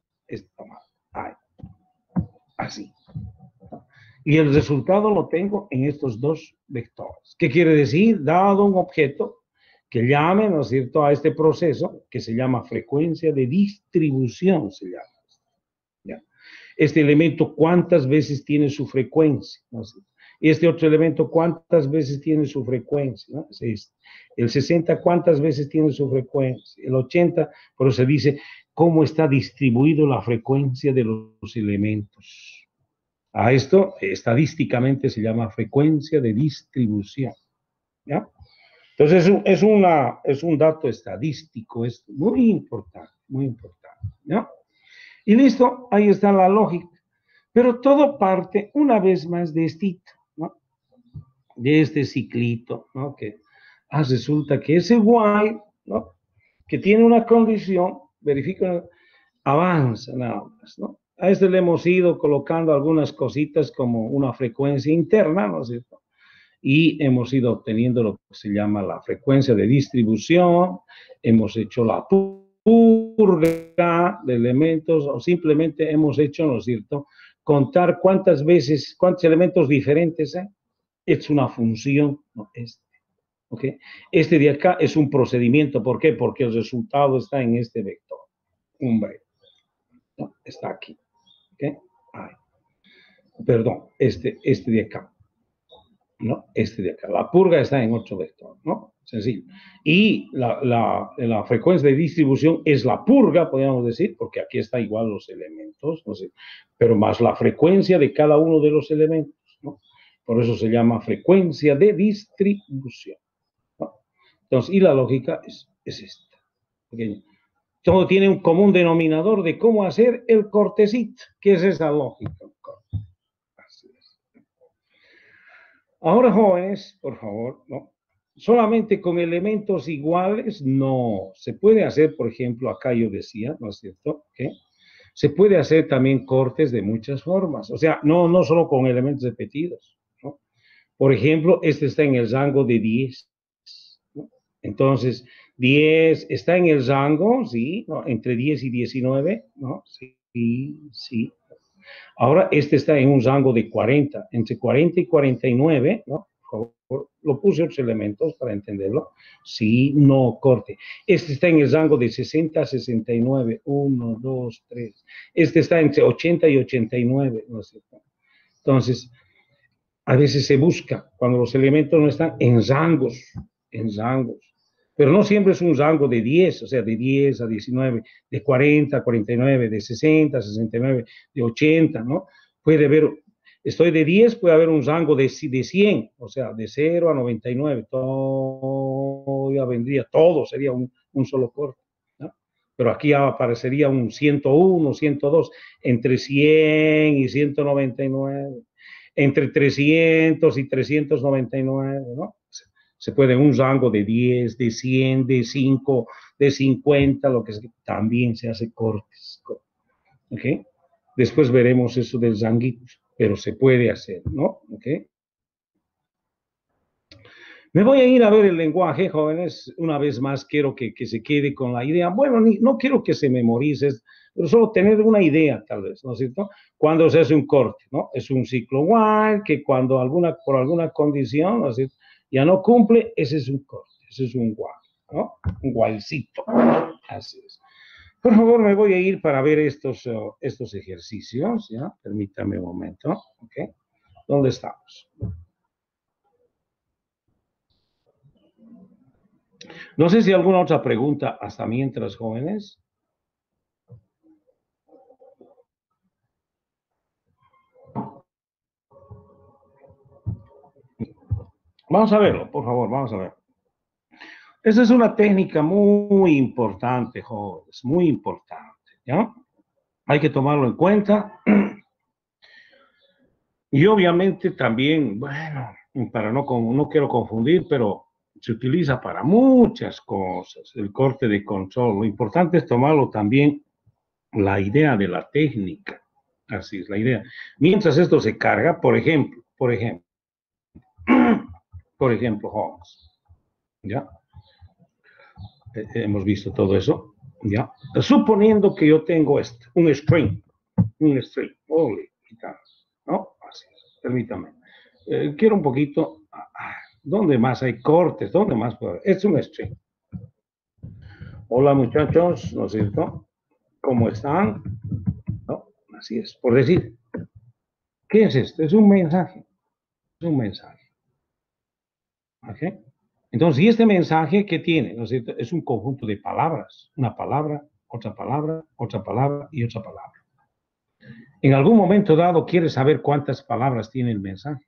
Así. Y el resultado lo tengo en estos dos vectores. ¿Qué quiere decir? Dado un objeto que llame, ¿no es cierto?, a este proceso que se llama frecuencia de distribución, se llama. ¿Ya? Este elemento, ¿cuántas veces tiene su frecuencia? ¿No es cierto? Este otro elemento, ¿cuántas veces tiene su frecuencia? ¿No? Es este. El 60, ¿cuántas veces tiene su frecuencia? El 80, pero se dice cómo está distribuido la frecuencia de los elementos. A esto, estadísticamente, se llama frecuencia de distribución. ¿Ya? Entonces, es un dato estadístico, es muy importante, ¿no? Y listo, ahí está la lógica. Pero todo parte, una vez más, de este, ¿no? De este ciclito, ¿no? Que resulta que ese while, ¿no? Que tiene una condición, verifica, avanza nada más, ¿no? A este le hemos ido colocando algunas cositas como una frecuencia interna, ¿no es cierto? Y hemos ido obteniendo lo que se llama la frecuencia de distribución, hemos hecho la purga de elementos, o simplemente hemos hecho, ¿no es cierto?, contar cuántos elementos diferentes, es una función, ¿no? ¿Ok? Este de acá es un procedimiento, ¿por qué? Porque el resultado está en este vector, ¿no? Está aquí, ¿ok? Ahí. Perdón, este de acá. ¿No? Este de acá. La purga está en otro vector, ¿no? Sencillo. Y la frecuencia de distribución es la purga, podríamos decir, porque aquí está igual los elementos, no sé, pero más la frecuencia de cada uno de los elementos, ¿no? Por eso se llama frecuencia de distribución, ¿no? Entonces, y la lógica es esta. Pequeña. Todo tiene un común denominador de cómo hacer el cortecito, que es esa lógica. Así es. Ahora, jóvenes, por favor, ¿no? Solamente con elementos iguales no. Se puede hacer, por ejemplo, acá yo decía, ¿no es cierto? ¿Qué? Se puede hacer también cortes de muchas formas. O sea, no solo con elementos repetidos, ¿no? Por ejemplo, este está en el rango de 10, ¿no? Entonces, 10 está en el rango, ¿sí? ¿No? Entre 10 y 19, ¿no? Sí, sí. Ahora, este está en un rango de 40, entre 40 y 49, ¿no? Por favor, lo puse otros elementos para entenderlo. Sí, no, corte. Este está en el rango de 60 a 69, 1, 2, 3. Este está entre 80 y 89, ¿no es cierto? Entonces, A veces se busca cuando los elementos no están en rangos, pero no siempre es un rango de 10, o sea, de 10 a 19, de 40 a 49, de 60 a 69, de 80, ¿no? Puede haber, estoy de 10, puede haber un rango de 100, o sea, de 0 a 99, todo ya vendría, todo sería un solo corte, ¿no? Pero aquí aparecería un 101, 102, entre 100 y 199, entre 300 y 399, ¿no? Se puede un rango de 10, de 100, de 5, de 50, lo que sea, también se hace cortes. ¿Ok? Después veremos eso del ranguito, pero se puede hacer, ¿no? ¿Ok? Me voy a ir a ver el lenguaje, jóvenes. Una vez más quiero que se quede con la idea. Bueno, no quiero que se memorice, pero solo tener una idea, tal vez, ¿no es cierto? Cuando se hace un corte, ¿no? Es un ciclo while, que cuando por alguna condición, ¿no es cierto?, ya no cumple, ese es un corte, ese es un while, ¿no? Un whilecito. Así es. Por favor, me voy a ir para ver estos ejercicios, ¿ya? Permítame un momento, ¿ok? ¿Dónde estamos? No sé si alguna otra pregunta hasta mientras, jóvenes. Vamos a verlo, por favor, vamos a ver. Esa es una técnica muy importante, jóvenes, muy importante, ¿ya? Hay que tomarlo en cuenta. Y obviamente también, bueno, no quiero confundir, pero se utiliza para muchas cosas, el corte de control. Lo importante es tomarlo también la idea de la técnica. Así es la idea. Mientras esto se carga, por ejemplo, Holmes, ¿ya? Hemos visto todo eso, ¿ya? Suponiendo que yo tengo un string, only, ¿no? Así es, permítame. Quiero un poquito, ¿dónde más hay cortes? ¿Dónde más puedo? Es un string. Hola muchachos, ¿no es cierto? ¿Cómo están? ¿No? Así es, por decir, ¿qué es esto? Es un mensaje, ¿ok? Entonces, ¿y este mensaje qué tiene? ¿No es cierto? Es un conjunto de palabras, una palabra, otra palabra, otra palabra y otra palabra. En algún momento dado, ¿quieres saber cuántas palabras tiene el mensaje?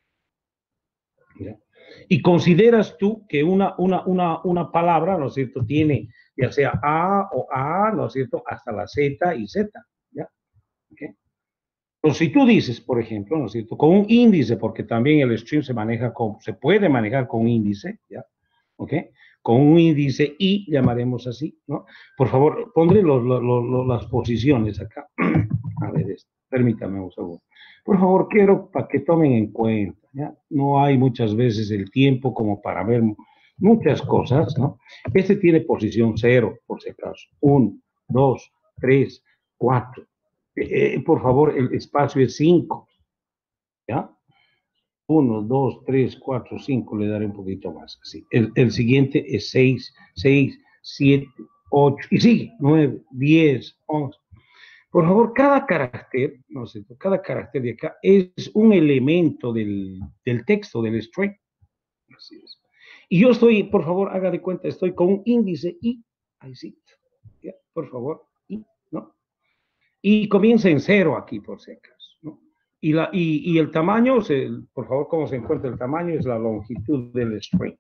¿Ya? Y consideras tú que una palabra, ¿no es cierto?, tiene ya sea A o A, ¿no es cierto?, hasta la Z y Z, ¿ya? ¿Okay? Entonces, si tú dices, por ejemplo, ¿no es cierto?, con un índice, porque también el string se puede manejar con un índice, ¿ya? ¿Ok? Con un índice y, llamaremos así, ¿no? Por favor, pondré las posiciones acá. A ver, permítame un segundo. Por favor, quiero para que tomen en cuenta, ¿ya? No hay muchas veces el tiempo como para ver muchas cosas, ¿no? Este tiene posición 0, por si acaso. 1, 2, 3, 4. Por favor, el espacio es 5, ¿ya? 1, 2, 3, 4, 5, le daré un poquito más. Así. El siguiente es 6, 7, 8, y sigue, 9, 10, 11. Por favor, cada carácter, ¿no es cierto?, cada carácter de acá es un elemento del texto, del string. Así es. Y yo estoy, por favor, haga de cuenta, estoy con un índice y, ahí sí, ¿ya? Por favor, y, ¿no? Y comienza en 0 aquí, por si acaso, ¿no? Y el tamaño, por favor, ¿cómo se encuentra el tamaño? Es la longitud del string.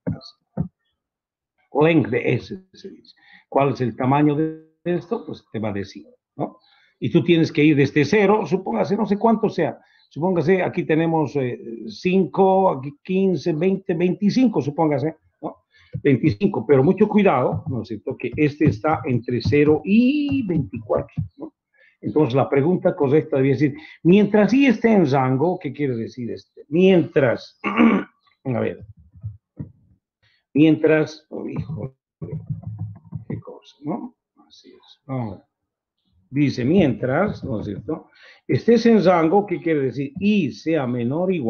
Length de S se dice. ¿Cuál es el tamaño de esto? Pues te va a decir, ¿no? Y tú tienes que ir desde 0, supóngase, no sé cuánto sea. Supóngase, aquí tenemos 5, aquí 15, 20, 25, supóngase, ¿no? 25, pero mucho cuidado, ¿no es cierto?, que este está entre 0 y 24, ¿no? Entonces, la pregunta correcta debe decir, mientras y esté en rango, ¿qué quiere decir este? Mientras, a ver, mientras, oh, hijo, qué cosa, ¿no? Así es. Vamos. Dice, mientras, ¿no es cierto?, estés en rango, ¿qué quiere decir? Y sea menor o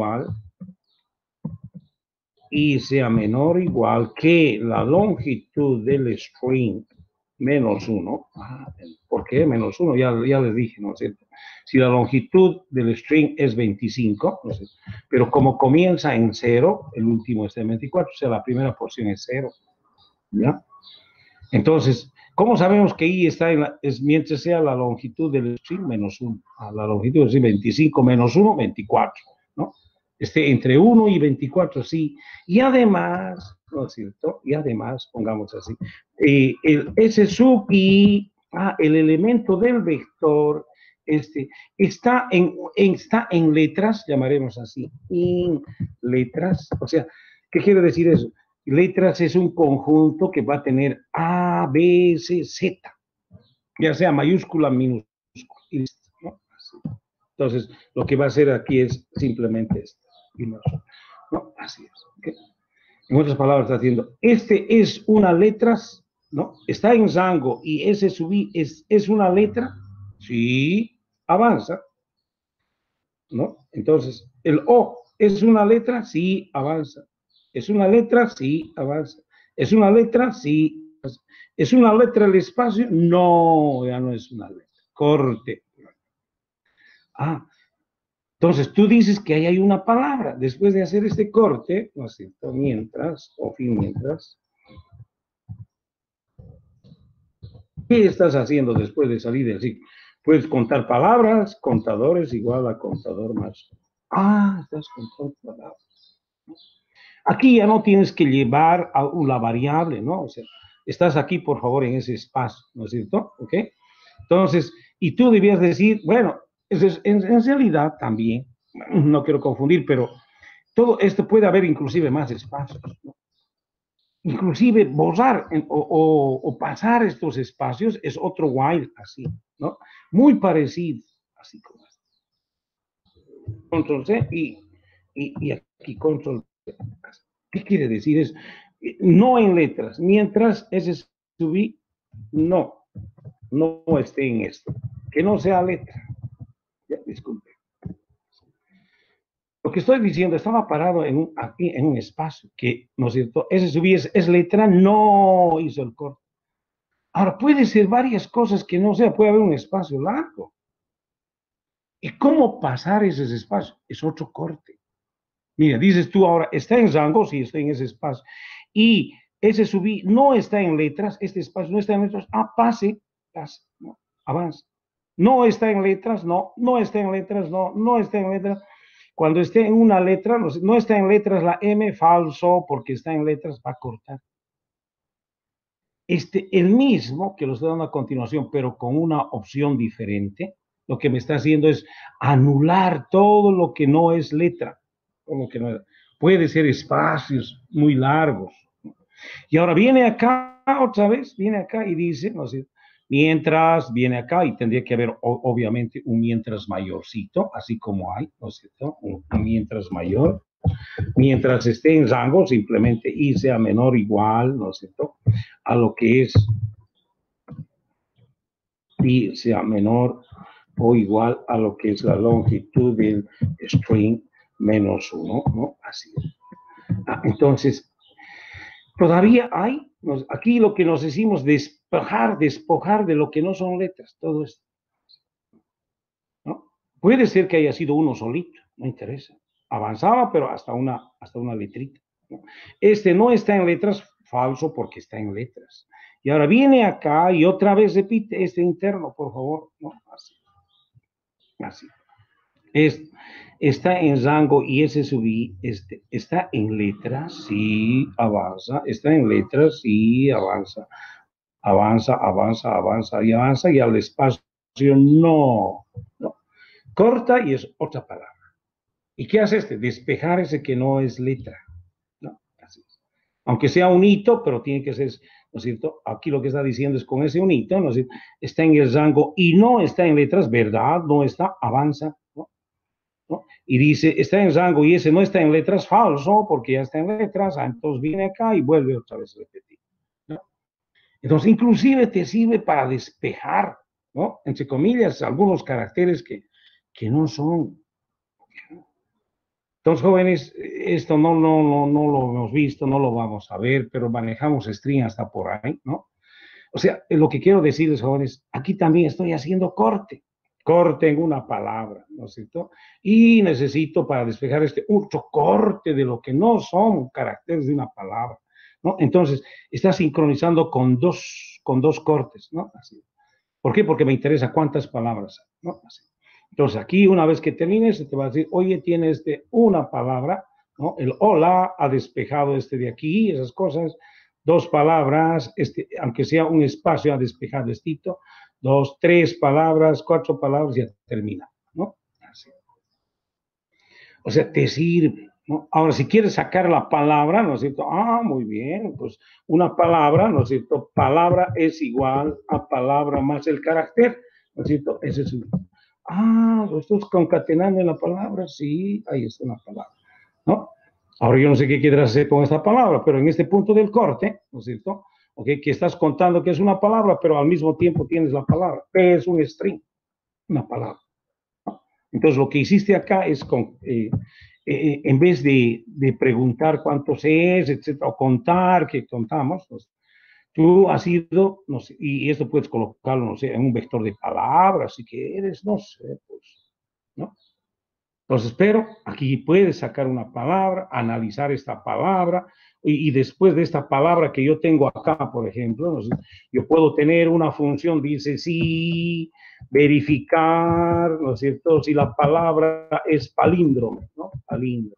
igual que la longitud del string, menos 1. ¿Por qué menos 1? Ya les dije, ¿no es cierto? Si la longitud del string es 25, ¿no es cierto? Pero como comienza en 0, el último está en 24, o sea, la primera porción es 0. ¿Ya? Entonces, ¿cómo sabemos que i está mientras sea la longitud del string menos 1? La longitud es 25 menos 1, 24, ¿no? Entre 1 y 24, sí. Y además, ¿no es cierto? Y además, pongamos así, el S sub i, el elemento del vector, está en letras, llamaremos así, en letras. O sea, ¿qué quiere decir eso? Letras es un conjunto que va a tener A, B, C, Z, ya sea mayúscula, minúscula, ¿no? Entonces, lo que va a hacer aquí es simplemente esto, ¿no? Así es. ¿Okay? En otras palabras, está diciendo, es una letra, ¿no? Está en Django y ese subí es una letra, sí, avanza, ¿no? Entonces, el O es una letra, sí, avanza. Es una letra, sí, avanza. Es una letra, sí. ¿Es una letra el espacio? No, ya no es una letra. Corte. Entonces tú dices que ahí hay una palabra. Después de hacer este corte, ¿no es cierto? Mientras, o fin mientras. ¿Qué estás haciendo después de salir del ciclo? Puedes contar palabras, contadores igual a contador más. Estás contando palabras. Aquí ya no tienes que llevar a la variable, ¿no? O sea, estás aquí, por favor, en ese espacio, ¿no es cierto? ¿Ok? Entonces, y tú debías decir, bueno, en realidad también, no quiero confundir, pero todo esto puede haber inclusive más espacios, ¿no? Inclusive borrar o pasar estos espacios es otro while así, ¿no? Muy parecido, así como esto. Control C y aquí control C. ¿Qué quiere decir? Es no en letras, mientras ese subí no esté en esto, que no sea letra. Ya, disculpe. Lo que estoy diciendo, estaba parado aquí en un espacio que, ¿no es cierto? Ese subí es letra, no hizo el corte. Ahora, puede ser varias cosas que no sea, puede haber un espacio largo. ¿Y cómo pasar esos espacios? Es otro corte. Mira, dices tú ahora, está en Django, sí, está en ese espacio. Y ese subí no está en letras, este espacio no está en letras. Pase, no, avanza. No está en letras, no está en letras, no está en letras. Cuando esté en una letra, no está en letras la M, falso, porque está en letras, va a cortar. El mismo que lo estoy dando a continuación, pero con una opción diferente, lo que me está haciendo es anular todo lo que no es letra. Como que no, puede ser espacios muy largos. Y ahora viene acá otra vez, viene acá y dice, no sé, mientras viene acá y tendría que haber obviamente un mientras mayorcito, así como hay, ¿no es cierto? Un mientras mayor. Mientras esté en Django, simplemente i sea menor o igual, ¿no es cierto? A lo que es i sea menor o igual a lo que es la longitud del string menos 1, ¿no? Así es. Entonces, todavía hay, aquí lo que nos decimos, despojar de lo que no son letras, todo esto, ¿no? Puede ser que haya sido uno solito, no interesa. Avanzaba, pero hasta una letrita, ¿no? No está en letras, falso, porque está en letras. Y ahora viene acá y otra vez repite este interno, por favor, ¿no? Así. Está en Django y ese subí, está en letras, sí, avanza, está en letras, sí, avanza, y avanza, y al espacio no, corta y es otra palabra. ¿Y qué hace despejar ese que no es letra, ¿no? Así es. Aunque sea un hito, pero tiene que ser, ¿no es cierto? Aquí lo que está diciendo es con ese un hito, ¿no es cierto? Está en el Django y no está en letras, ¿verdad? No está, avanza, ¿no? Y dice, está en Django y ese no está en letras, falso, porque ya está en letras, entonces viene acá y vuelve otra vez a repetir, ¿no? Entonces, inclusive te sirve para despejar, ¿no? Entre comillas, algunos caracteres que no son. Entonces, jóvenes, esto no lo hemos visto, no lo vamos a ver, pero manejamos string hasta por ahí, ¿no? O sea, lo que quiero decirles, jóvenes, aquí también estoy haciendo corte en una palabra, ¿no es cierto? Y necesito para despejar este otro corte de lo que no son caracteres de una palabra, ¿no? Entonces, está sincronizando con dos cortes, ¿no? Así. ¿Por qué? Porque me interesa cuántas palabras, ¿no? Así. Entonces, aquí una vez que termines, te va a decir, oye, tienes una palabra, ¿no? El hola ha despejado de aquí, esas cosas, dos palabras, aunque sea un espacio, ha despejado estito, 2, 3 palabras, 4 palabras, ya termina, ¿no? Así. O sea, te sirve, ¿no? Ahora, si quieres sacar la palabra, ¿no es cierto? Ah, muy bien, pues una palabra, ¿no es cierto? Palabra es igual a palabra más el carácter, ¿no es cierto? Ese es lo estás concatenando en la palabra, sí, ahí está una palabra, ¿no? Ahora yo no sé qué quieres hacer con esta palabra, pero en este punto del corte, ¿no es cierto? Okay, que estás contando que es una palabra, pero al mismo tiempo tienes la palabra. P es un string, una palabra. ¿No? Entonces, lo que hiciste acá es, en vez de preguntar cuántos es, etcétera, o contar, que contamos, pues, tú has ido, no sé, y esto puedes colocarlo, no sé, en un vector de palabras, si quieres, no sé, pues, ¿no? Entonces, pero aquí puedes sacar una palabra, analizar esta palabra, y después de esta palabra que yo tengo acá, por ejemplo, ¿no? Yo puedo tener una función, dice sí, verificar, ¿no es cierto? Si la palabra es palíndrome, ¿no? Palíndrome.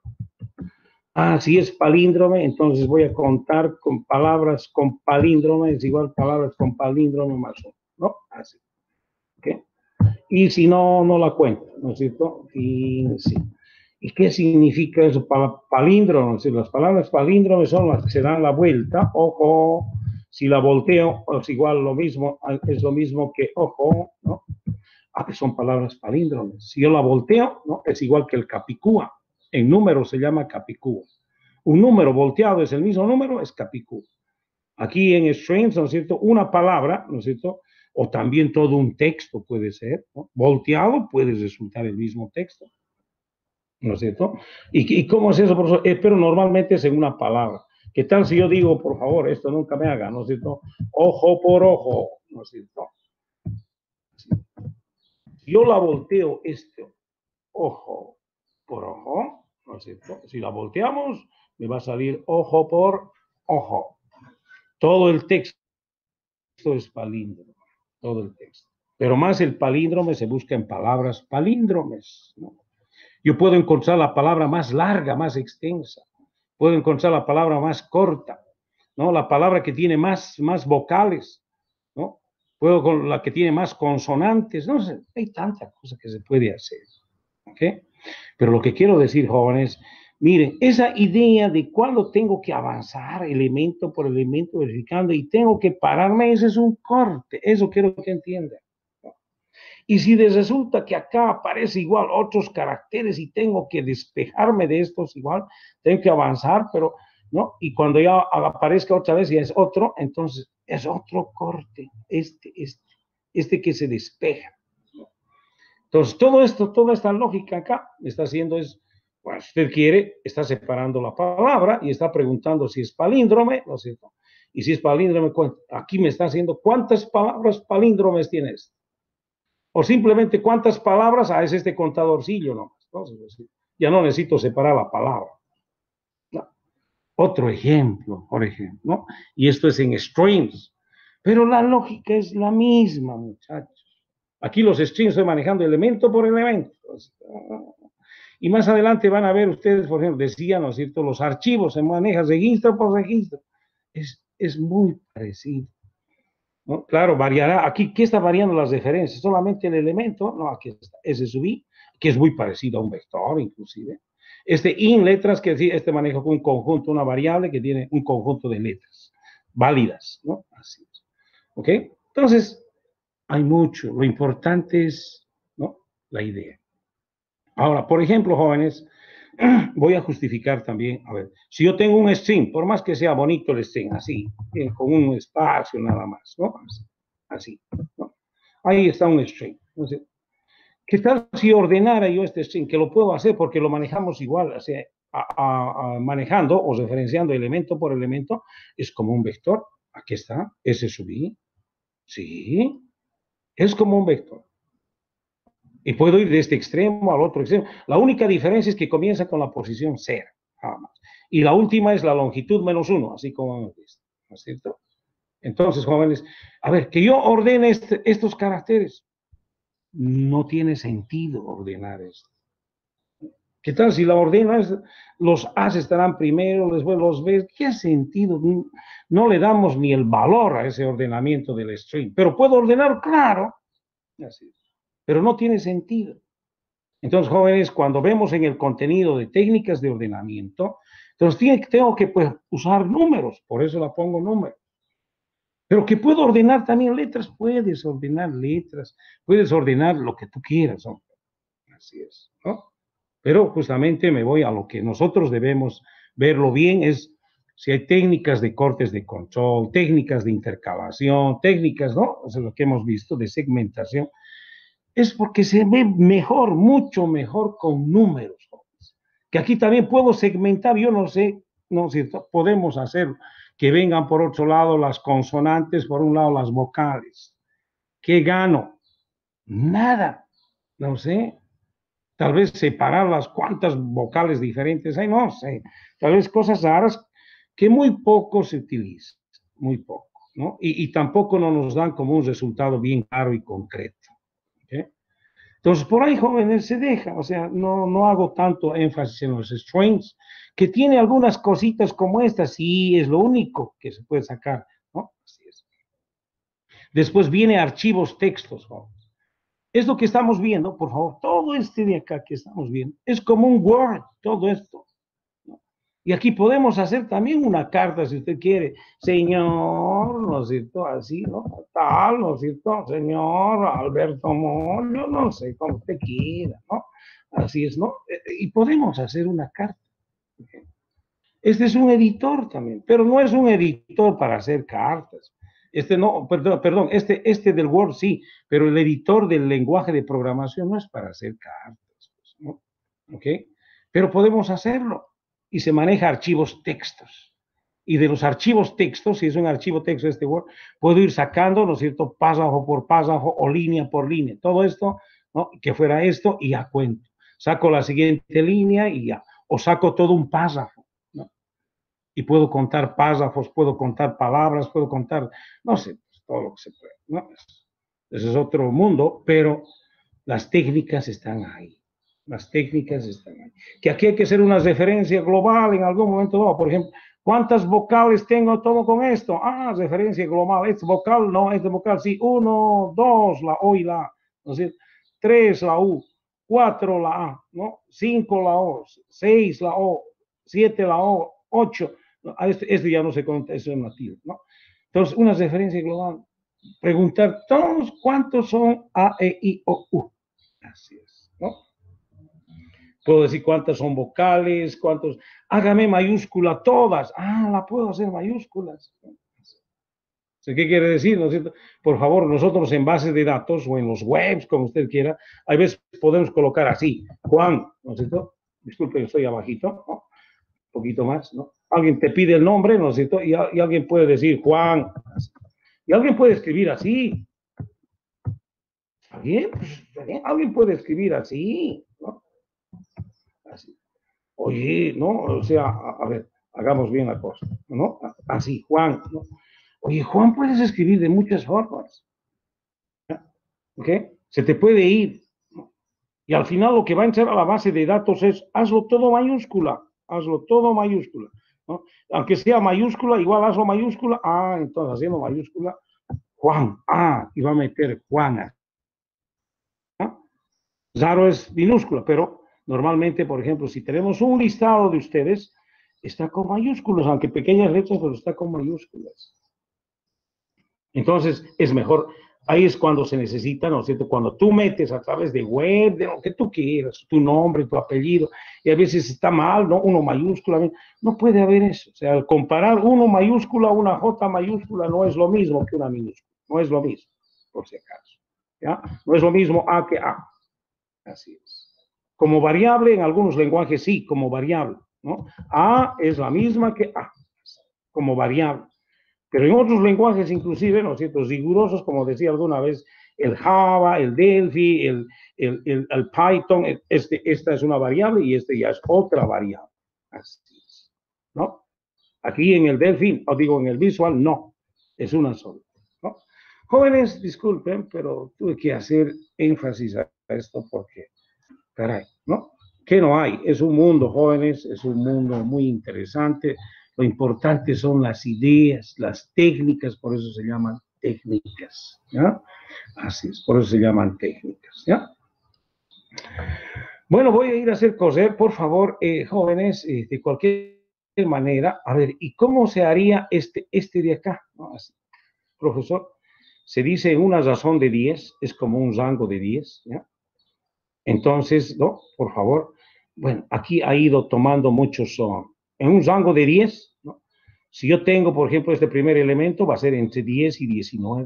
Si es palíndrome, entonces voy a contar con palabras con palíndrome, es igual palabras con palíndrome más uno, ¿no? Así. ¿Okay? Y si no, no la cuento, ¿no es cierto? Y sí. ¿Y qué significa eso? Palíndromo, si las palabras palíndromes son las que se dan la vuelta, ojo, si la volteo es igual lo mismo, es lo mismo que ojo, ¿no? Que son palabras palíndromes. Si yo la volteo, ¿no? Es igual que el capicúa. En número se llama capicúa. Un número volteado es el mismo número, es capicúa. Aquí en strings, ¿no es cierto? Una palabra, ¿no es cierto? O también todo un texto puede ser, ¿no? Volteado puede resultar el mismo texto, ¿no es cierto? ¿Y cómo es eso, profesor? Pero normalmente es en una palabra. ¿Qué tal si yo digo, por favor, esto nunca me haga, ¿no es cierto? Ojo por ojo, ¿no es cierto? Si yo la volteo ojo por ojo, ¿no es cierto? Si la volteamos, me va a salir ojo por ojo. Todo el texto es palíndromo, todo el texto. Pero más el palíndrome se busca en palabras palíndromes, ¿no? Yo puedo encontrar la palabra más larga, más extensa. Puedo encontrar la palabra más corta, ¿no? La palabra que tiene más vocales, ¿no? Puedo con la que tiene más consonantes, no sé, hay tantas cosas que se puede hacer, ¿ok? Pero lo que quiero decir, jóvenes, miren, esa idea de cuándo tengo que avanzar elemento por elemento verificando y tengo que pararme, ese es un corte, eso quiero que entiendan. Y si resulta que acá aparece igual otros caracteres y tengo que despejarme de estos igual, tengo que avanzar, pero, ¿no? Y cuando ya aparezca otra vez y es otro, entonces es otro corte, este que se despeja. Entonces, todo esto, toda esta lógica acá está haciendo es, bueno, si usted quiere, está separando la palabra y está preguntando si es palíndrome, ¿no es cierto? Y si es palíndrome, aquí me está haciendo cuántas palabras palíndromes tienes. O simplemente cuántas palabras, es este contadorcillo, ¿no? Entonces, ya no necesito separar la palabra. ¿No? Otro ejemplo, por ejemplo, ¿no? Y esto es en strings. Pero la lógica es la misma, muchachos. Aquí los strings estoy manejando elemento por elemento. Y más adelante van a ver ustedes, por ejemplo, decían, ¿no es cierto? Los archivos se manejan registro por registro. Es muy parecido, ¿no? Claro, variará. Aquí, ¿qué está variando las referencias? Solamente el elemento, no, aquí está, ese subí, que es muy parecido a un vector, inclusive. In letras, que decir, maneja un conjunto, una variable que tiene un conjunto de letras válidas, ¿no? Así es. ¿Ok? Entonces, hay mucho. Lo importante es, ¿no? La idea. Ahora, por ejemplo, jóvenes, voy a justificar también, a ver, si yo tengo un string, por más que sea bonito el string, así, con un espacio nada más, ¿no? Así, ¿no? Ahí está un string. Entonces, ¿qué tal si ordenara yo este string? Que lo puedo hacer porque lo manejamos igual, o sea, manejando o referenciando elemento por elemento, es como un vector. Aquí está, S sub i, Sí, es como un vector. Y puedo ir de este extremo al otro extremo. La única diferencia es que comienza con la posición 0, nada más. Y la última es la longitud -1, así como hemos visto, ¿no es cierto? Entonces, jóvenes, a ver, que yo ordene estos caracteres, no tiene sentido ordenar esto. ¿Qué tal si la ordenas? Los A's estarán primero, después los B's. ¿Qué sentido? No le damos ni el valor a ese ordenamiento del string. Pero puedo ordenar, claro. Así. Pero no tiene sentido. Entonces, jóvenes, cuando vemos en el contenido de técnicas de ordenamiento, entonces tengo que pues, usar números. Por eso la pongo números. Pero que puedo ordenar también letras. Puedes ordenar letras. Puedes ordenar lo que tú quieras. Hombre. Así es, ¿no? Pero justamente me voy a lo que nosotros debemos verlo bien, es si hay técnicas de cortes de control, técnicas de intercalación, técnicas, ¿no? O sea, lo que hemos visto de segmentación, es porque se ve mejor, mucho mejor con números. Que aquí también puedo segmentar, yo no sé, no es cierto, podemos hacer que vengan por otro lado las consonantes, por un lado las vocales. ¿Qué gano? Nada, no sé. Tal vez separar las cuantas vocales diferentes hay, no sé, tal vez cosas raras que muy poco se utilizan, muy poco, ¿no? Y tampoco no nos dan como un resultado bien claro y concreto. ¿Okay? Entonces, por ahí, jóvenes, se deja, o sea, no hago tanto énfasis en los strings, que tiene algunas cositas como estas, sí, es lo único que se puede sacar, ¿no? Así es. Después viene archivos textos, jóvenes. Es lo que estamos viendo, por favor, todo este de acá que estamos viendo, es como un Word, todo esto. ¿No? Y aquí podemos hacer también una carta, si usted quiere, señor, ¿no es cierto? Así, ¿no? Tal, ¿no es cierto? Señor Alberto Mollo, no sé, como usted quiera, ¿no? Así es, ¿no? Y podemos hacer una carta. Este es un editor también, pero no es un editor para hacer cartas. Este no, perdón, este del Word sí, pero el editor del lenguaje de programación no es para hacer cartas, ¿no? ¿Ok? Pero podemos hacerlo y se maneja archivos textos. Y de los archivos textos, si es un archivo texto este Word, puedo ir sacando, ¿no es cierto?, párrafo por párrafo o línea por línea. Todo esto, ¿no? Que fuera esto y ya cuento. Saco la siguiente línea y ya. O saco todo un párrafo, ¿no? Y puedo contar párrafos, puedo contar palabras, puedo contar, no sé, pues, todo lo que se puede, ¿no? Ese es otro mundo, pero las técnicas están ahí. Las técnicas están ahí. Que aquí hay que hacer una referencia global en algún momento dado. Por ejemplo, ¿cuántas vocales tengo todo con esto? Ah, referencia global. Este vocal, no, este vocal sí. 1, 2, la O y la A. ¿No es cierto? 3, la U. 4, la A. ¿No? 5, la O. 6, la O. 7, la O. 8. Esto ya no se cuenta, eso es nativo, ¿no? Entonces, una referencia global. Preguntar todos cuántos son A, E, I, O, U. Así es, ¿no? Puedo decir cuántas son vocales, cuántos. Hágame mayúscula todas. Ah, la puedo hacer mayúsculas. ¿Qué quiere decir? ¿No es cierto? Por favor, nosotros en bases de datos o en los webs, como usted quiera, a veces podemos colocar así, Juan, ¿no es cierto? Disculpe, yo estoy abajito, ¿no? Un poquito más, ¿no? Alguien te pide el nombre, ¿no es cierto? Y alguien puede decir Juan. Y alguien puede escribir así. ¿Está bien? Pues, ¿está bien? Alguien puede escribir así, ¿no? Así. Oye, ¿no? O sea, a ver, hagamos bien la cosa, ¿no? Así, Juan, ¿no? Oye, Juan, puedes escribir de muchas formas, ¿ok? Se te puede ir, ¿no? Y al final lo que va a entrar a la base de datos es, hazlo todo mayúscula, ¿no? Aunque sea mayúscula, igual hazlo mayúscula, entonces haciendo mayúscula, Juan, y va a meter Juana, ¿no? Raro es minúscula, pero normalmente, por ejemplo, si tenemos un listado de ustedes, está con mayúsculas, aunque pequeñas letras, pero está con mayúsculas. Entonces, es mejor, ahí es cuando se necesita, ¿no es cierto? Cuando tú metes a través de web, de lo que tú quieras, tu nombre, tu apellido, y a veces está mal, ¿no? Uno mayúscula, no puede haber eso. O sea, al comparar uno mayúscula, una J mayúscula, no es lo mismo que una minúscula, no es lo mismo, por si acaso, ¿ya? No es lo mismo A que A. Así es. Como variable, en algunos lenguajes sí, como variable, ¿no? A es la misma que A, como variable. Pero en otros lenguajes inclusive, ¿no es cierto?, rigurosos, como decía alguna vez, el Java, el Delphi, el Python, esta es una variable y esta ya es otra variable. Así es, ¿no? Aquí en el Delphi, o digo en el Visual, no, es una sola, ¿no? Jóvenes, disculpen, pero tuve que hacer énfasis a esto porque, caray, ¿no? ¿Qué no hay? Es un mundo, jóvenes, es un mundo muy interesante. Lo importante son las ideas, las técnicas, por eso se llaman técnicas, ¿ya? Así es, por eso se llaman técnicas, ¿ya? Bueno, voy a ir a hacer coser, por favor, jóvenes, de cualquier manera. A ver, ¿y cómo se haría este de acá? ¿No? Así. Profesor, se dice una razón de 10, es como un rango de 10, ¿ya? Entonces, ¿no? Por favor. Bueno, aquí ha ido tomando muchos son. En un rango de 10, ¿no? Si yo tengo, por ejemplo, este primer elemento, va a ser entre 10 y 19.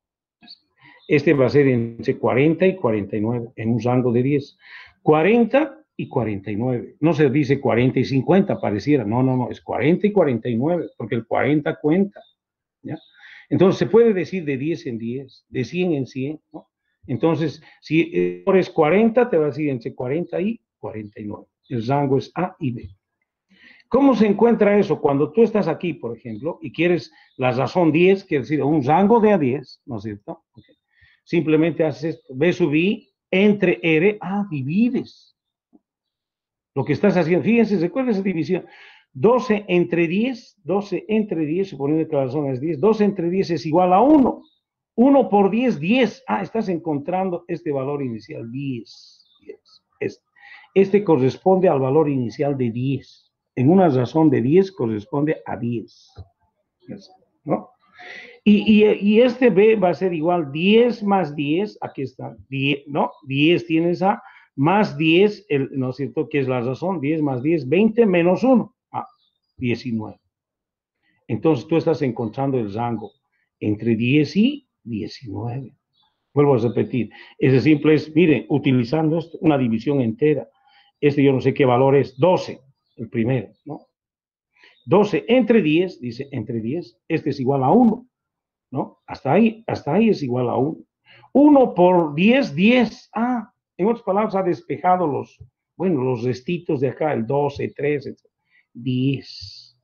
Este va a ser entre 40 y 49, en un rango de 10. 40 y 49. No se dice 40 y 50, pareciera. No, no, no, es 40 y 49, porque el 40 cuenta, ¿ya? Entonces, se puede decir de 10 en 10, de 100 en 100, ¿no? Entonces, si es 40, te va a decir entre 40 y 49. El rango es A y B. ¿Cómo se encuentra eso? Cuando tú estás aquí, por ejemplo, y quieres la razón 10, quiere decir un rango de A10, ¿no es cierto? Okay. Simplemente haces esto, B sub I entre R, divides. Lo que estás haciendo, fíjense, recuerda esa división. 12 entre 10, suponiendo que la razón es 10, 12 entre 10 es igual a 1. 1 por 10, 10. Estás encontrando este valor inicial, 10. Este corresponde al valor inicial de 10. En una razón de 10 corresponde a 10. ¿No? Y este B va a ser igual 10 más 10, aquí está, 10, ¿no? 10 tienes A, más 10, ¿no es cierto? Que es la razón, 10 más 10, 20 menos 1, 19. Entonces tú estás encontrando el rango entre 10 y 19. Vuelvo a repetir, ese simple es, miren, utilizando esto, una división entera. Yo no sé qué valor es, 12, el primero, ¿no? 12 entre 10, dice entre 10, este es igual a 1, ¿no? Hasta ahí es igual a 1. 1 por 10, 10. En otras palabras, ha despejado los restitos de acá, el 12, 13, 10,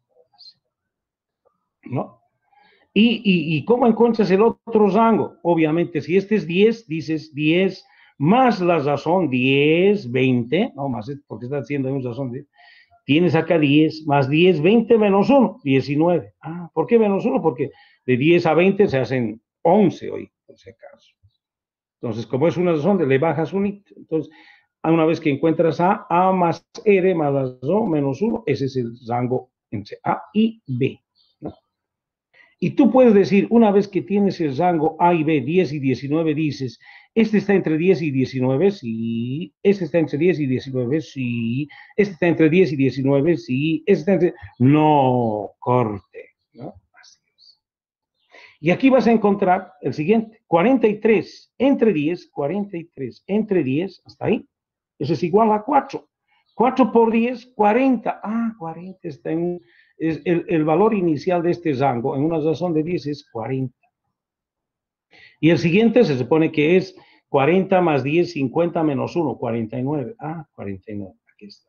¿no? ¿Y cómo encuentras el otro rango? Obviamente, si este es 10, dices 10 más la razón 10, 20, no más, porque está haciendo una razón 10. Tienes acá 10, más 10, 20 menos 1, 19. ¿Por qué menos 1? Porque de 10 a 20 se hacen 11 hoy, por si acaso. Entonces, como es una razón, le bajas un hito. Entonces, una vez que encuentras A más R más la razón menos 1, ese es el rango entre A y B, ¿no? Y tú puedes decir, una vez que tienes el rango A y B, 10 y 19, dices, este está entre 10 y 19, sí. Este está entre 10 y 19, sí. Este está entre 10 y 19, sí. Este está entre... No, corte, ¿no? Así es. Y aquí vas a encontrar el siguiente, 43 entre 10, 43 entre 10, hasta ahí. Eso es igual a 4. 4 por 10, 40. 40 está en... el valor inicial de este rango en una razón de 10 es 40. Y el siguiente se supone que es 40 más 10, 50 menos 1, 49. 49, aquí está.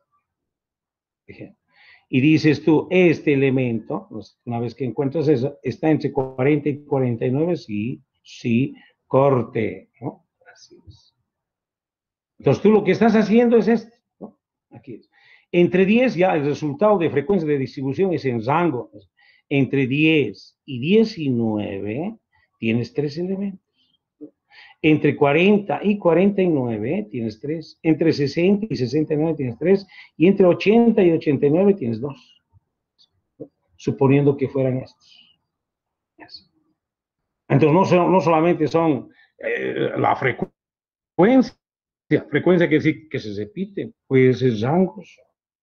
Y dices tú, este elemento, una vez que encuentras eso, está entre 40 y 49, sí, corte, ¿no? Así es. Entonces tú lo que estás haciendo es esto, ¿no? Aquí es. Entre 10 ya el resultado de frecuencia de distribución es en rango. Entre 10 y 19 tienes 3 elementos. Entre 40 y 49 tienes 3. Entre 60 y 69 tienes 3. Y entre 80 y 89 tienes 2. Suponiendo que fueran estos. Entonces no solamente son la frecuencia que se repite, puede ser rangos.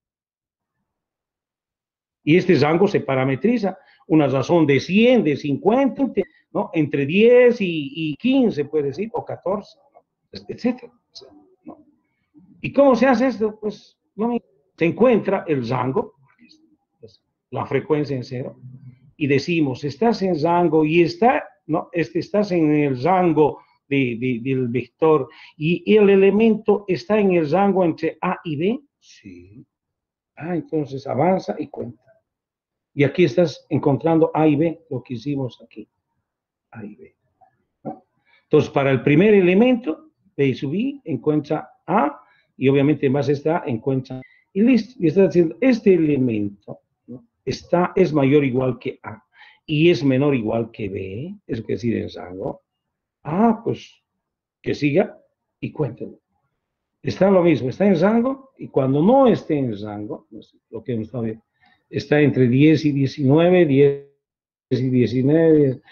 Y este rango se parametriza, una razón de 100, de 50, ¿no? Entre 10 y 15, puede decir, o 14, ¿no? Etcétera, ¿no? ¿Y cómo se hace esto? Pues se encuentra el rango, la frecuencia en cero, y decimos, estás en rango y está, ¿no? Estás en el rango del vector y el elemento está en el rango entre A y B, sí. Ah, entonces avanza y cuenta. Y aquí estás encontrando A y B, lo que hicimos aquí, A y B. ¿No? Entonces, para el primer elemento, B sub I encuentra A y obviamente más está encuentra y listo. Y está diciendo, este elemento, ¿no? Es mayor o igual que A y es menor o igual que B, es decir, en rango. Ah, pues que siga y cuéntenlo. Está lo mismo, está en rango y cuando no esté en rango, no sé, lo que está bien, está entre 10 y 19, 10 y 19.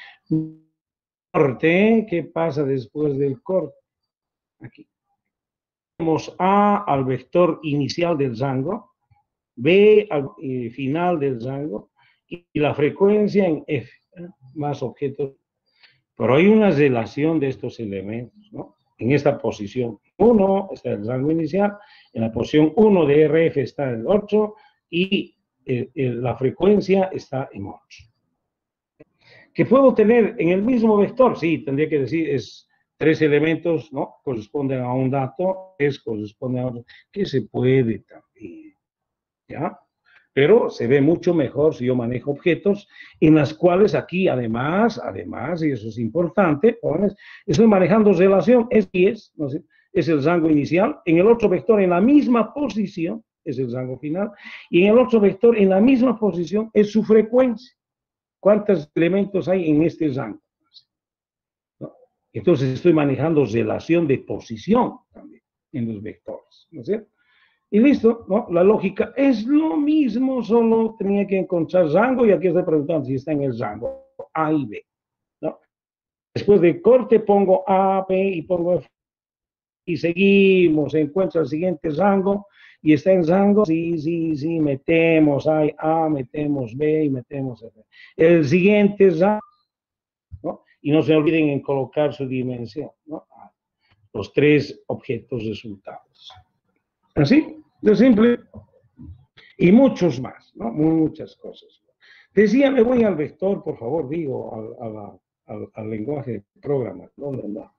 Corte, ¿qué pasa después del corte? Aquí. Tenemos A al vector inicial del rango, B al final del rango y la frecuencia en F, más objetos. Pero hay una relación de estos elementos, ¿no? En esta posición 1 está el rango inicial, en la posición 1 de RF está el 8 y la frecuencia está en 8. ¿Que puedo tener en el mismo vector? Sí, tendría que decir, es tres elementos, ¿no? Corresponden a un dato, corresponde a otro, que se puede también, ¿ya? Pero se ve mucho mejor si yo manejo objetos en las cuales aquí, además, y eso es importante, jóvenes, estoy manejando relación, es 10, ¿no? Es el rango inicial, en el otro vector en la misma posición, es el rango final, y en el otro vector en la misma posición es su frecuencia. ¿Cuántos elementos hay en este rango? ¿No? Entonces estoy manejando relación de posición también en los vectores, ¿no es cierto? Y listo, ¿no? La lógica es lo mismo, solo tenía que encontrar rango y aquí estoy preguntando si está en el rango A y B, ¿no? Después de corte pongo A, B y pongo F y seguimos, se encuentra el siguiente rango y está en rango, sí, sí, sí, metemos A, metemos B y metemos F. El siguiente rango, ¿no? Y no se olviden en colocar su dimensión, ¿no? Los tres objetos resultados. Así, de simple. Y muchos más, ¿no? Muchas cosas. Decía, me voy al vector, por favor, digo, al lenguaje de programa, ¿dónde andamos?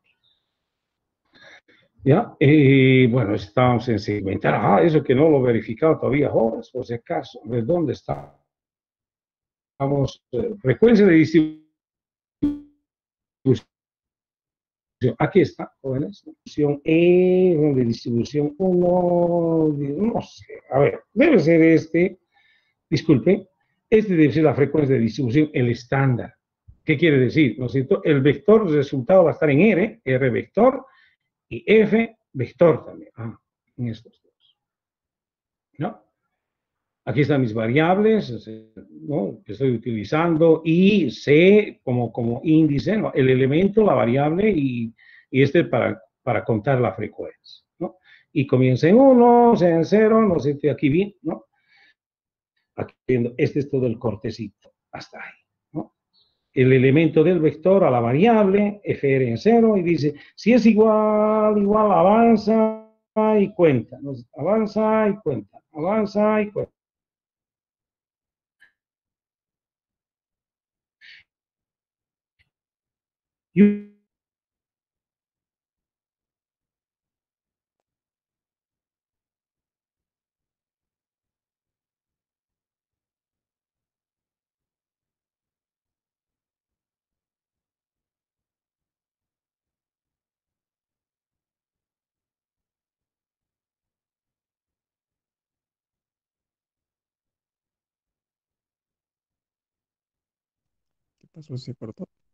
¿Ya? Y bueno, estamos en segmentar. Ah, eso que no lo he verificado todavía, jóvenes, por si acaso. ¿De dónde está? Vamos, frecuencia de distribución. Aquí está, jóvenes. Distribución E, de distribución 1, no sé. A ver, debe ser este. Disculpe, este debe ser la frecuencia de distribución, el estándar. ¿Qué quiere decir? ¿No es cierto? El vector resultado va a estar en R vector, y F vector también. Ah, en estos dos. ¿No? Aquí están mis variables, ¿no? Que estoy utilizando, y C como índice, ¿no? El elemento, la variable, y este para contar la frecuencia, ¿no? Y comienza en 1, sea en 0, no sé, estoy aquí bien, ¿no? Aquí viendo, este es todo el cortecito, hasta ahí, ¿no? El elemento del vector a la variable, fr en 0, y dice, si es igual, avanza y cuenta, ¿no? Avanza y cuenta, avanza y cuenta. Y ¿Qué pasó? ¿Se cortó?